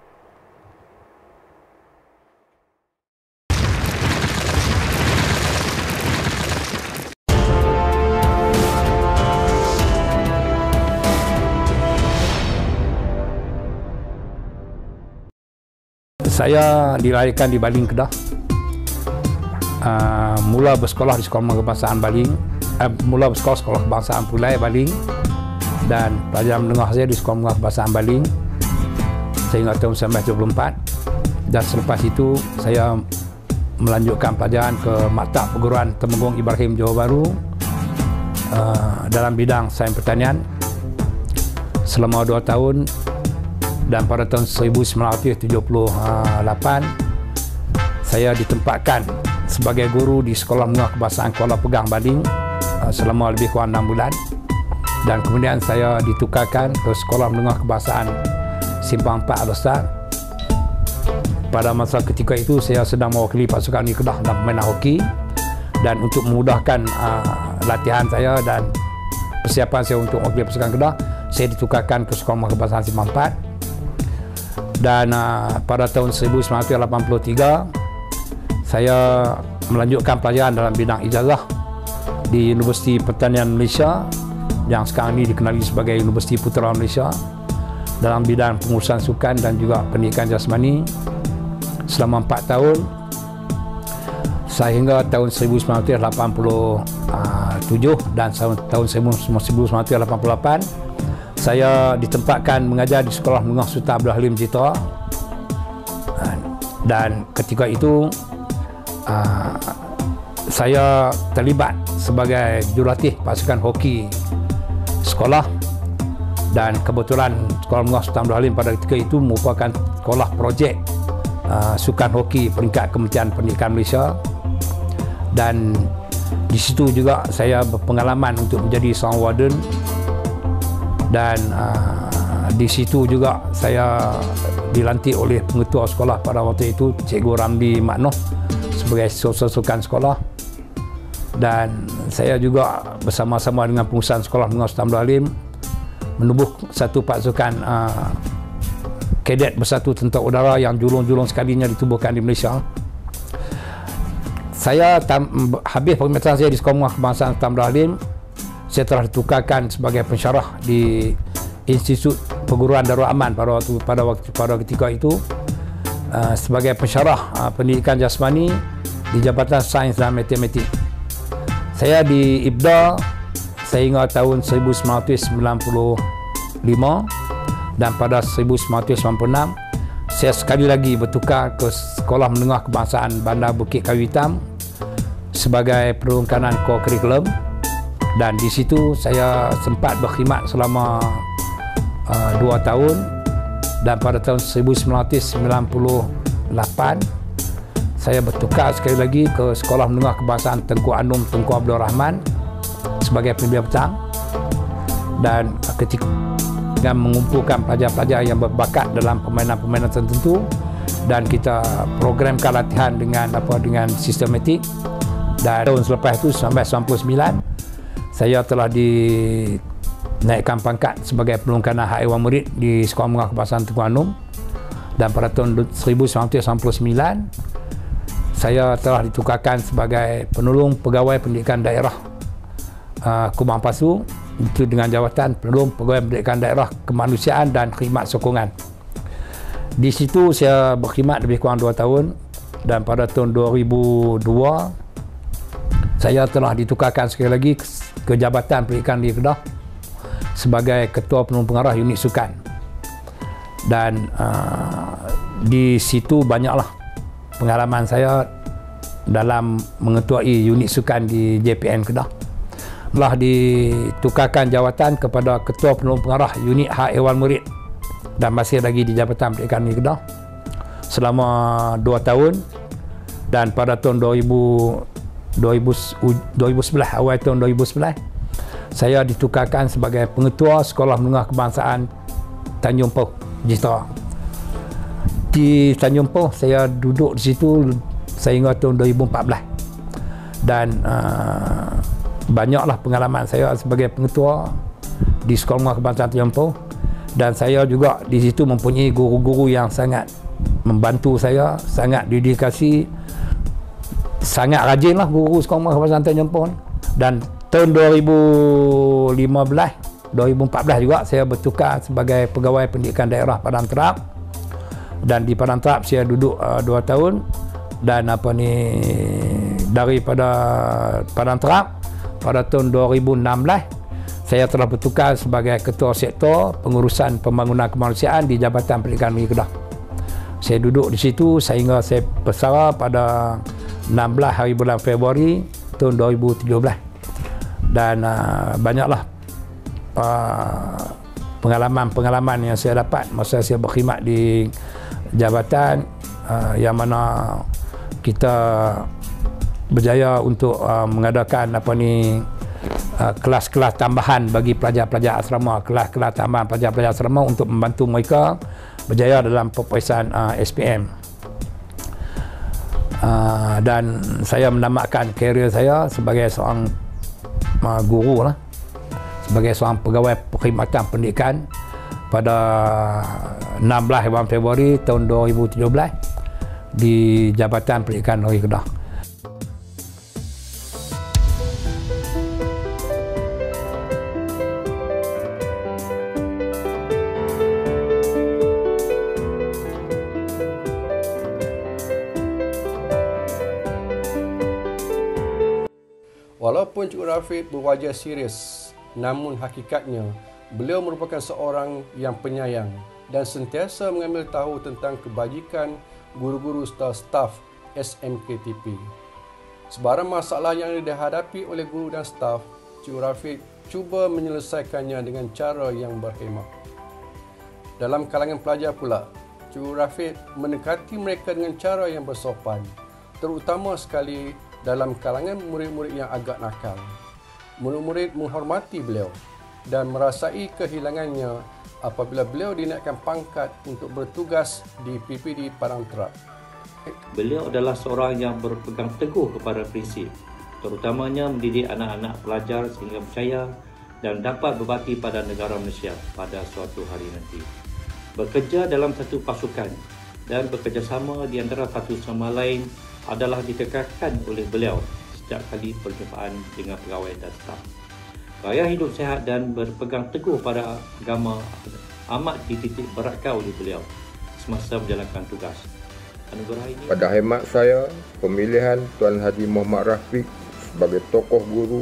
Saya dilahirkan di Baling, Kedah. Mula bersekolah di Sekolah Kebangsaan Baling, mula bersekolah Sekolah Kebangsaan Pulai Baling, dan pelajaran menengah saya di Sekolah Kebangsaan Baling sehingga tahun 1974. Dan selepas itu saya melanjutkan pelajaran ke Maktab Perguruan Temenggung Ibrahim Johor Bahru dalam bidang sains pertanian selama 2 tahun. Dan pada tahun 1978 saya ditempatkan sebagai guru di Sekolah Menengah Kebangsaan Kuala Pegang Baling selama lebih kurang 6 bulan. Dan kemudian saya ditukarkan ke Sekolah Menengah Kebangsaan Simpang 4 Al-Ustaz. Pada masa ketika itu saya sedang mewakili pasukan di Kedah dalam permainan hoki, dan untuk memudahkan latihan saya dan persiapan saya untuk mewakili pasukan Kedah, saya ditukarkan ke Sekolah Menengah Kebangsaan Simpang 4. Dan pada tahun 1983 saya melanjutkan pelajaran dalam bidang ijazah di Universiti Pertanian Malaysia yang sekarang ini dikenali sebagai Universiti Putra Malaysia dalam bidang pengurusan sukan dan juga pendidikan jasmani selama 4 tahun sehingga tahun 1987, dan tahun 1988 saya ditempatkan mengajar di Sekolah Menengah Sultan Abdul Halim Jita. Dan ketika itu saya terlibat sebagai jurulatih pasukan hoki sekolah, dan kebetulan Sekolah Menengah Sultan Abdul Halim pada ketika itu merupakan sekolah projek sukan hoki peringkat Kementerian Pendidikan Malaysia. Dan di situ juga saya berpengalaman untuk menjadi seorang warden. Dan di situ juga saya dilantik oleh pengetua sekolah pada waktu itu, Cikgu Ramli Maknoh, sebagai sukan sekolah. Dan saya juga bersama-sama dengan pengurusan Sekolah Menengah Sultan Abdul Halim menubuh satu pasukan kadet Bersatu Tentera Udara yang julung-julung sekalinya ditubuhkan di Malaysia. Saya habis perkhidmatan saya di Sekolah Menengah Kebangsaan Sultan Abdul Halim, saya telah ditukarkan sebagai pensyarah di Institut Perguruan Darul Aman pada ketika itu sebagai pensyarah pendidikan jasmani di Jabatan Sains dan Matematik. Saya di IBDA sehingga tahun 1995 dan pada 1996 saya sekali lagi bertukar ke Sekolah Menengah Kebangsaan Bandar Bukit Kayu Hitam sebagai penolong kanan core curriculum, dan di situ saya sempat berkhidmat selama 2 tahun, dan pada tahun 1998 saya bertukar sekali lagi ke Sekolah Menengah Kebangsaan Tengku Anum Tunku Abdul Rahman sebagai pembimbing petang, dan ketika mengumpulkan pelajar-pelajar yang berbakat dalam permainan-permainan tertentu, dan kita programkan latihan dengan sistematik. Dan tahun selepas itu 1999 saya telah dinaikkan pangkat sebagai penolong kanan hak ehwal murid di Sekolah Menengah Kebangsaan Tengku Anum, dan pada tahun 1999 saya telah ditukarkan sebagai penolong pegawai pendidikan daerah Kubang Pasu, itu dengan jawatan penolong pegawai pendidikan daerah kemanusiaan dan khidmat sokongan. Di situ saya berkhidmat lebih kurang 2 tahun, dan pada tahun 2002 saya telah ditukarkan sekali lagi ke Jabatan Pendidikan di Kedah sebagai Ketua Penolong Pengarah Unit Sukan, dan di situ banyaklah pengalaman saya dalam mengetuai unit sukan di JPN Kedah. Telah ditukarkan jawatan kepada Ketua Penolong Pengarah Unit Hak Ehwal Murid dan masih lagi di Jabatan Pendidikan di Kedah selama 2 tahun, dan pada tahun 2011, awal tahun 2011 saya ditukarkan sebagai Pengetua Sekolah Menengah Kebangsaan Tanjung Poh, Jitera. Di Tanjung Poh saya duduk di situ sehingga tahun 2014, dan banyaklah pengalaman saya sebagai pengetua di Sekolah Menengah Kebangsaan Tanjung Poh, dan saya juga di situ mempunyai guru-guru yang sangat membantu saya, sangat dedikasi, sangat rajinlah guru Sekolah Menengah Kebangsaan Tanjung Poh. Dan tahun 2014 juga saya bertukar sebagai pegawai pendidikan daerah Padang Terap, dan di Padang Terap saya duduk 2 tahun, dan daripada Padang Terap pada tahun 2016 saya telah bertukar sebagai Ketua Sektor Pengurusan Pembangunan Kemanusiaan di Jabatan Pendidikan Negeri Kedah. Saya duduk di situ sehingga saya bersara pada 16 hari bulan Februari tahun 2017, dan banyaklah pengalaman-pengalaman yang saya dapat masa saya berkhidmat di jabatan yang mana kita berjaya untuk mengadakan kelas-kelas tambahan bagi pelajar-pelajar asrama, kelas-kelas tambahan pelajar-pelajar asrama untuk membantu mereka berjaya dalam peperiksaan SPM. Dan saya menamakan karier saya sebagai seorang guru lah, sebagai seorang pegawai perkhidmatan pendidikan pada 16 Februari tahun 2017 di Jabatan Pendidikan Negeri Kedah. Walaupun Cik Rafiq berwajah serius, namun hakikatnya beliau merupakan seorang yang penyayang dan sentiasa mengambil tahu tentang kebajikan guru-guru staf SMKTP. Sebarang masalah yang dihadapi oleh guru dan staf, Cik Rafiq cuba menyelesaikannya dengan cara yang berhemah. Dalam kalangan pelajar pula, Cik Rafiq mendekati mereka dengan cara yang bersopan, terutama sekali dalam kalangan murid-murid yang agak nakal. Murid-murid menghormati beliau dan merasai kehilangannya apabila beliau dinaikkan pangkat untuk bertugas di PPD Padang Terap. Beliau adalah seorang yang berpegang teguh kepada prinsip terutamanya mendidik anak-anak pelajar sehingga percaya dan dapat berbakti pada negara Malaysia pada suatu hari nanti. Bekerja dalam satu pasukan dan bekerjasama di antara satu sama lain adalah ditekankan oleh beliau setiap kali perjumpaan dengan pegawai dan staf. Gaya hidup sihat dan berpegang teguh pada agama amat dititik beratkan oleh beliau semasa menjalankan tugas. Anugerah ini pada hemat saya, pemilihan Tuan Haji Muhammad Rafiq sebagai tokoh guru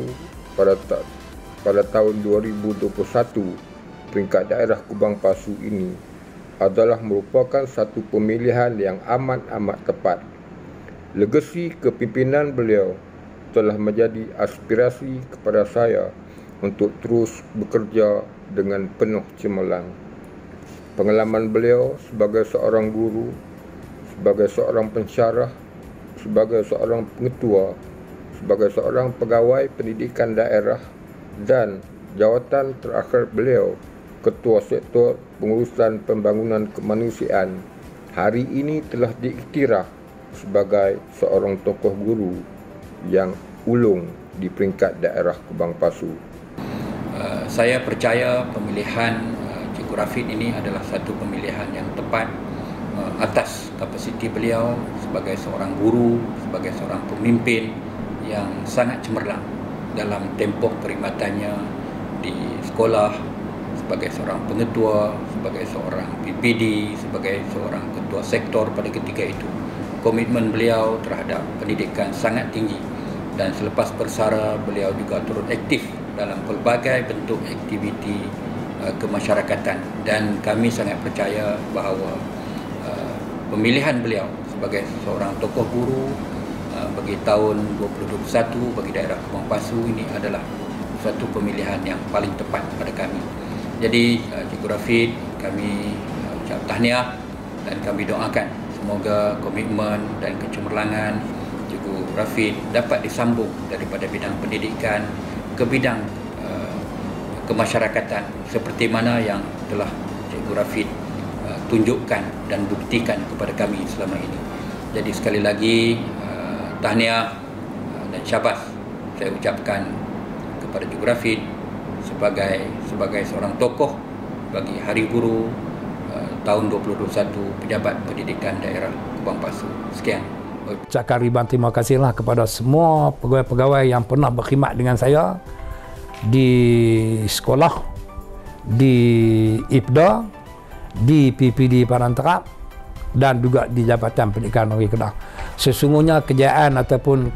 pada tahun 2021 peringkat daerah Kubang Pasu ini adalah merupakan satu pemilihan yang amat tepat. Legasi kepimpinan beliau telah menjadi aspirasi kepada saya untuk terus bekerja dengan penuh cemerlang. Pengalaman beliau sebagai seorang guru, sebagai seorang pensyarah, sebagai seorang pengetua, sebagai seorang pegawai pendidikan daerah dan jawatan terakhir beliau Ketua Sektor Pengurusan Pembangunan Kemanusiaan hari ini telah diiktiraf sebagai seorang tokoh guru yang ulung di peringkat daerah Kubang Pasu. Saya percaya pemilihan Cikgu Rafiq ini adalah satu pemilihan yang tepat atas kapasiti beliau sebagai seorang guru, sebagai seorang pemimpin yang sangat cemerlang dalam tempoh perkhidmatannya di sekolah, sebagai seorang pengetua, sebagai seorang PPD, sebagai seorang ketua sektor pada ketika itu. Komitmen beliau terhadap pendidikan sangat tinggi dan selepas bersara beliau juga turut aktif dalam pelbagai bentuk aktiviti kemasyarakatan dan kami sangat percaya bahawa pemilihan beliau sebagai seorang tokoh guru bagi tahun 2021 bagi daerah Kubang Pasu ini adalah suatu pemilihan yang paling tepat pada kami. Jadi Cikgu Rafiq, kami ucap tahniah dan kami doakan semoga komitmen dan kecemerlangan Cikgu Rafiq dapat disambung daripada bidang pendidikan ke bidang kemasyarakatan seperti mana yang telah Cikgu Rafiq tunjukkan dan buktikan kepada kami selama ini. Jadi sekali lagi tahniah dan syabas saya ucapkan kepada Cikgu Rafiq sebagai seorang tokoh bagi Hari Guru tahun 2021 Pejabat Pendidikan Daerah Kubang Pasu. Sekian. Ucapkan ribuan terima kasihlah kepada semua pegawai-pegawai yang pernah berkhidmat dengan saya di sekolah, di IPDA, di PPD Padang Terap dan juga di Jabatan Pendidikan Negeri Kedah. Sesungguhnya kejayaan ataupun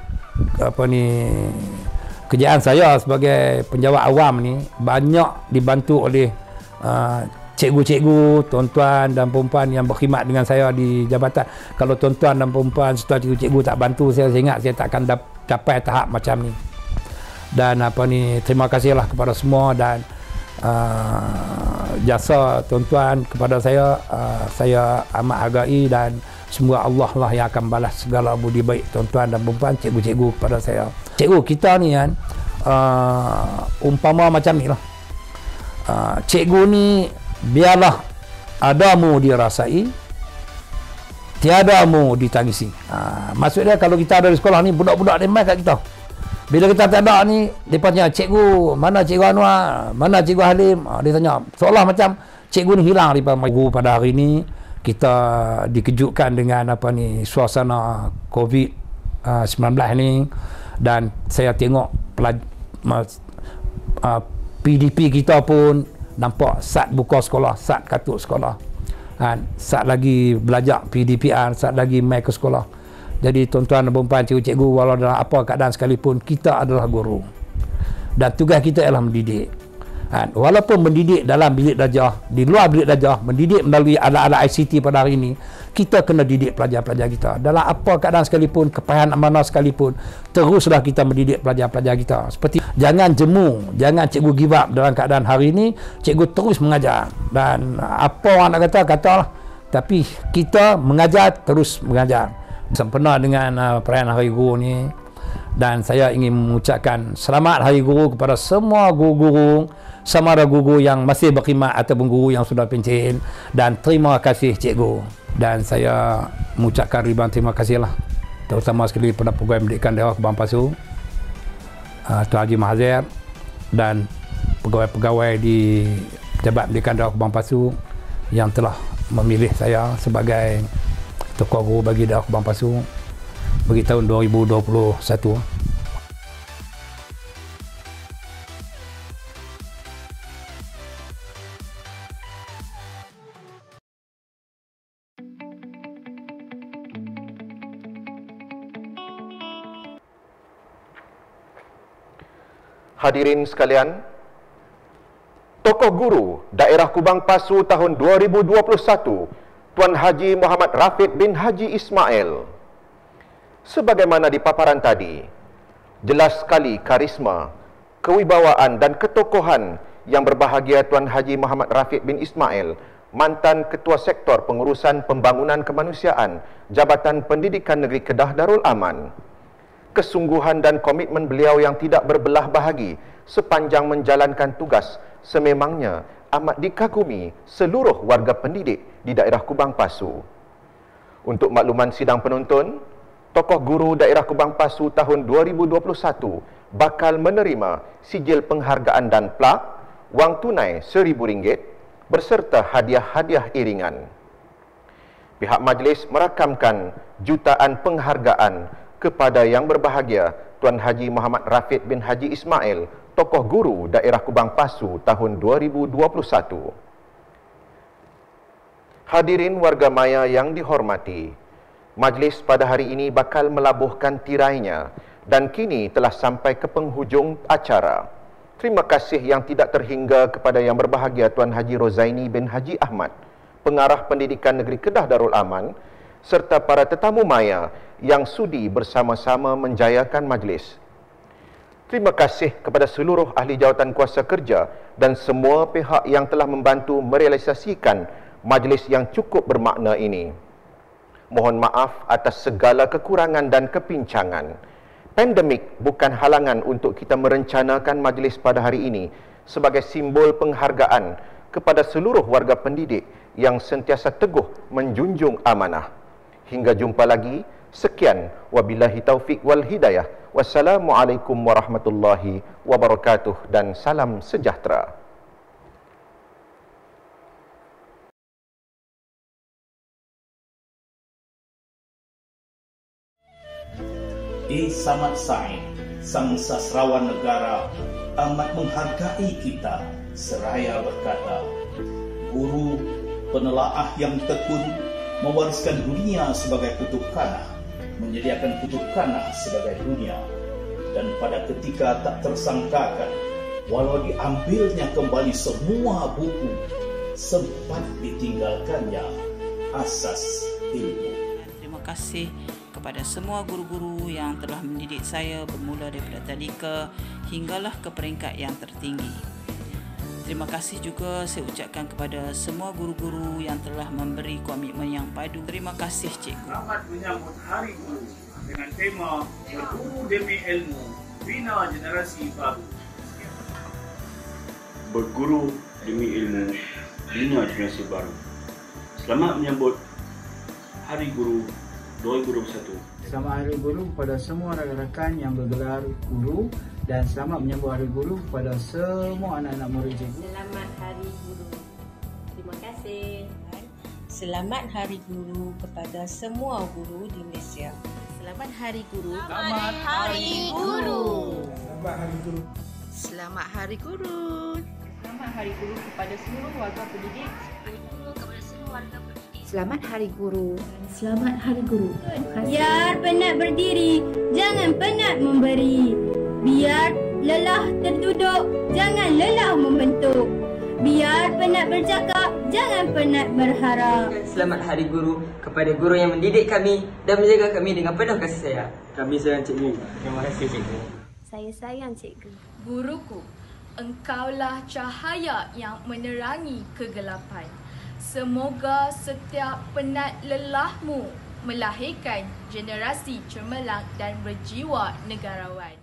kejayaan saya sebagai penjawat awam ni banyak dibantu oleh cikgu-cikgu, tuan-tuan dan perempuan yang berkhidmat dengan saya di jabatan. Kalau tuan-tuan dan perempuan serta cikgu-cikgu tak bantu saya ingat saya takkan capai tahap macam ni. Dan terima kasihlah kepada semua dan jasa tuan-tuan kepada saya amat hargai dan semoga Allah lah yang akan balas segala budi baik tuan-tuan dan perempuan, cikgu-cikgu kepada saya. Cikgu kita ni kan umpama macam ni lah. Cikgu ni biarlah adamu dirasai, tiadamu ditangisi. Maksudnya kalau kita ada di sekolah ni budak-budak dia main kat kita. Bila kita tak ada ni, dia tanya, cikgu, mana cikgu Anwar, mana cikgu Halim? Dia tanya, seolah macam cikgu ni hilang daripada guru pada hari ni. Kita dikejutkan dengan suasana COVID-19 ni. Dan saya tengok PDP kita pun nampak sat buka sekolah, sat katut sekolah. Sat lagi belajar PDP-an, sat lagi mai ke sekolah. Jadi tuan-tuan dan perempuan, cikgu-cikgu, walau dalam apa keadaan sekalipun, kita adalah guru. Dan tugas kita ialah mendidik. Walaupun mendidik dalam bilik darjah, di luar bilik darjah, mendidik melalui alat-alat ICT pada hari ini, kita kena didik pelajar-pelajar kita. Dalam apa keadaan sekalipun, kepayahan mana sekalipun, teruslah kita mendidik pelajar-pelajar kita. Seperti jangan jemu, jangan cikgu give up dalam keadaan hari ini, cikgu terus mengajar. Dan apa orang nak katalah. Tapi kita mengajar, terus mengajar. Sempena dengan perayaan Hari Guru ni, dan saya ingin mengucapkan selamat Hari Guru kepada semua guru-guru, sama ada guru yang masih berkhidmat ataupun guru yang sudah pencen, dan terima kasih cikgu. Dan saya mengucapkan ribuan terima kasihlah terutama sekali pada Pegawai Pendidikan Daerah Kubang Pasu Tuan Haji Mahathir dan pegawai-pegawai di Pejabat Pendidikan Daerah Kubang Pasu yang telah memilih saya sebagai tokoh guru bagi Daerah Kubang Pasu bagi tahun 2021. Hadirin sekalian, tokoh guru daerah Kubang Pasu tahun 2021, Tuan Haji Muhammad Rafiq bin Haji Ismail. Sebagaimana di paparan tadi, jelas sekali karisma, kewibawaan dan ketokohan yang berbahagia Tuan Haji Muhammad Rafiq bin Ismail, mantan Ketua Sektor Pengurusan Pembangunan Kemanusiaan Jabatan Pendidikan Negeri Kedah Darul Aman. Kesungguhan dan komitmen beliau yang tidak berbelah bahagi sepanjang menjalankan tugas sememangnya amat dikagumi seluruh warga pendidik di daerah Kubang Pasu. Untuk makluman sidang penonton, tokoh guru daerah Kubang Pasu tahun 2021 bakal menerima sijil penghargaan dan plak, wang tunai RM1,000 berserta hadiah-hadiah iringan. Pihak majlis merakamkan jutaan penghargaan kepada yang berbahagia Tuan Haji Muhammad Rafiq bin Haji Ismail, tokoh guru daerah Kubang Pasu tahun 2021. Hadirin warga maya yang dihormati, majlis pada hari ini bakal melabuhkan tirainya dan kini telah sampai ke penghujung acara. Terima kasih yang tidak terhingga kepada yang berbahagia Tuan Haji Rozaini bin Haji Ahmad, Pengarah Pendidikan Negeri Kedah Darul Aman, serta para tetamu maya yang sudi bersama-sama menjayakan majlis. Terima kasih kepada seluruh ahli jawatan kuasa kerja dan semua pihak yang telah membantu merealisasikan majlis yang cukup bermakna ini. Mohon maaf atas segala kekurangan dan kepincangan. Pandemik bukan halangan untuk kita merencanakan majlis pada hari ini sebagai simbol penghargaan kepada seluruh warga pendidik yang sentiasa teguh menjunjung amanah. Hingga jumpa lagi. Sekian, wabillahi taufik wal hidayah. Wassalamualaikum warahmatullahi wabarakatuh dan salam sejahtera. Samad Said, sang sastrawan negara, amat menghargai kita seraya berkata, guru penelaah yang tekun mewariskan dunia sebagai kutub kanah, menyediakan kutub kanah sebagai dunia, dan pada ketika tak tersangkakan, walau diambilnya kembali semua buku, sempat ditinggalkannya asas ilmu. Terima kasih kepada semua guru-guru yang telah mendidik saya bermula daripada tadika hinggalah ke peringkat yang tertinggi. Terima kasih juga saya ucapkan kepada semua guru-guru yang telah memberi komitmen yang padu. Terima kasih cikgu. Selamat menyambut Hari Guru dengan tema Berguru demi ilmu, bina generasi baru. Berguru demi ilmu, bina generasi baru. Selamat menyambut Hari Guru 2021. Selamat Hari Guru kepada semua rakan-rakan yang bergelar guru dan selamat menyambut Hari Guru kepada semua anak-anak murid cikgu. Selamat Hari Guru. Terima kasih. Selamat Hari Guru kepada semua guru di Malaysia. Selamat Hari Guru. Selamat Hari Guru. Selamat Hari Guru. Selamat Hari Guru. Selamat Hari Guru kepada seluruh warga pendidik. Selamat Hari Guru. Selamat Hari Guru. Biar penat berdiri, jangan penat memberi. Biar lelah terduduk, jangan lelah membentuk. Biar penat bercakap, jangan penat berharap. Selamat Hari Guru kepada guru yang mendidik kami dan menjaga kami dengan penuh kasih sayang. Kami sayang cikgu. Terima kasih cikgu. Saya sayang cikgu. Guruku, engkaulah cahaya yang menerangi kegelapan. Semoga setiap penat lelahmu melahirkan generasi cemerlang dan berjiwa negarawan.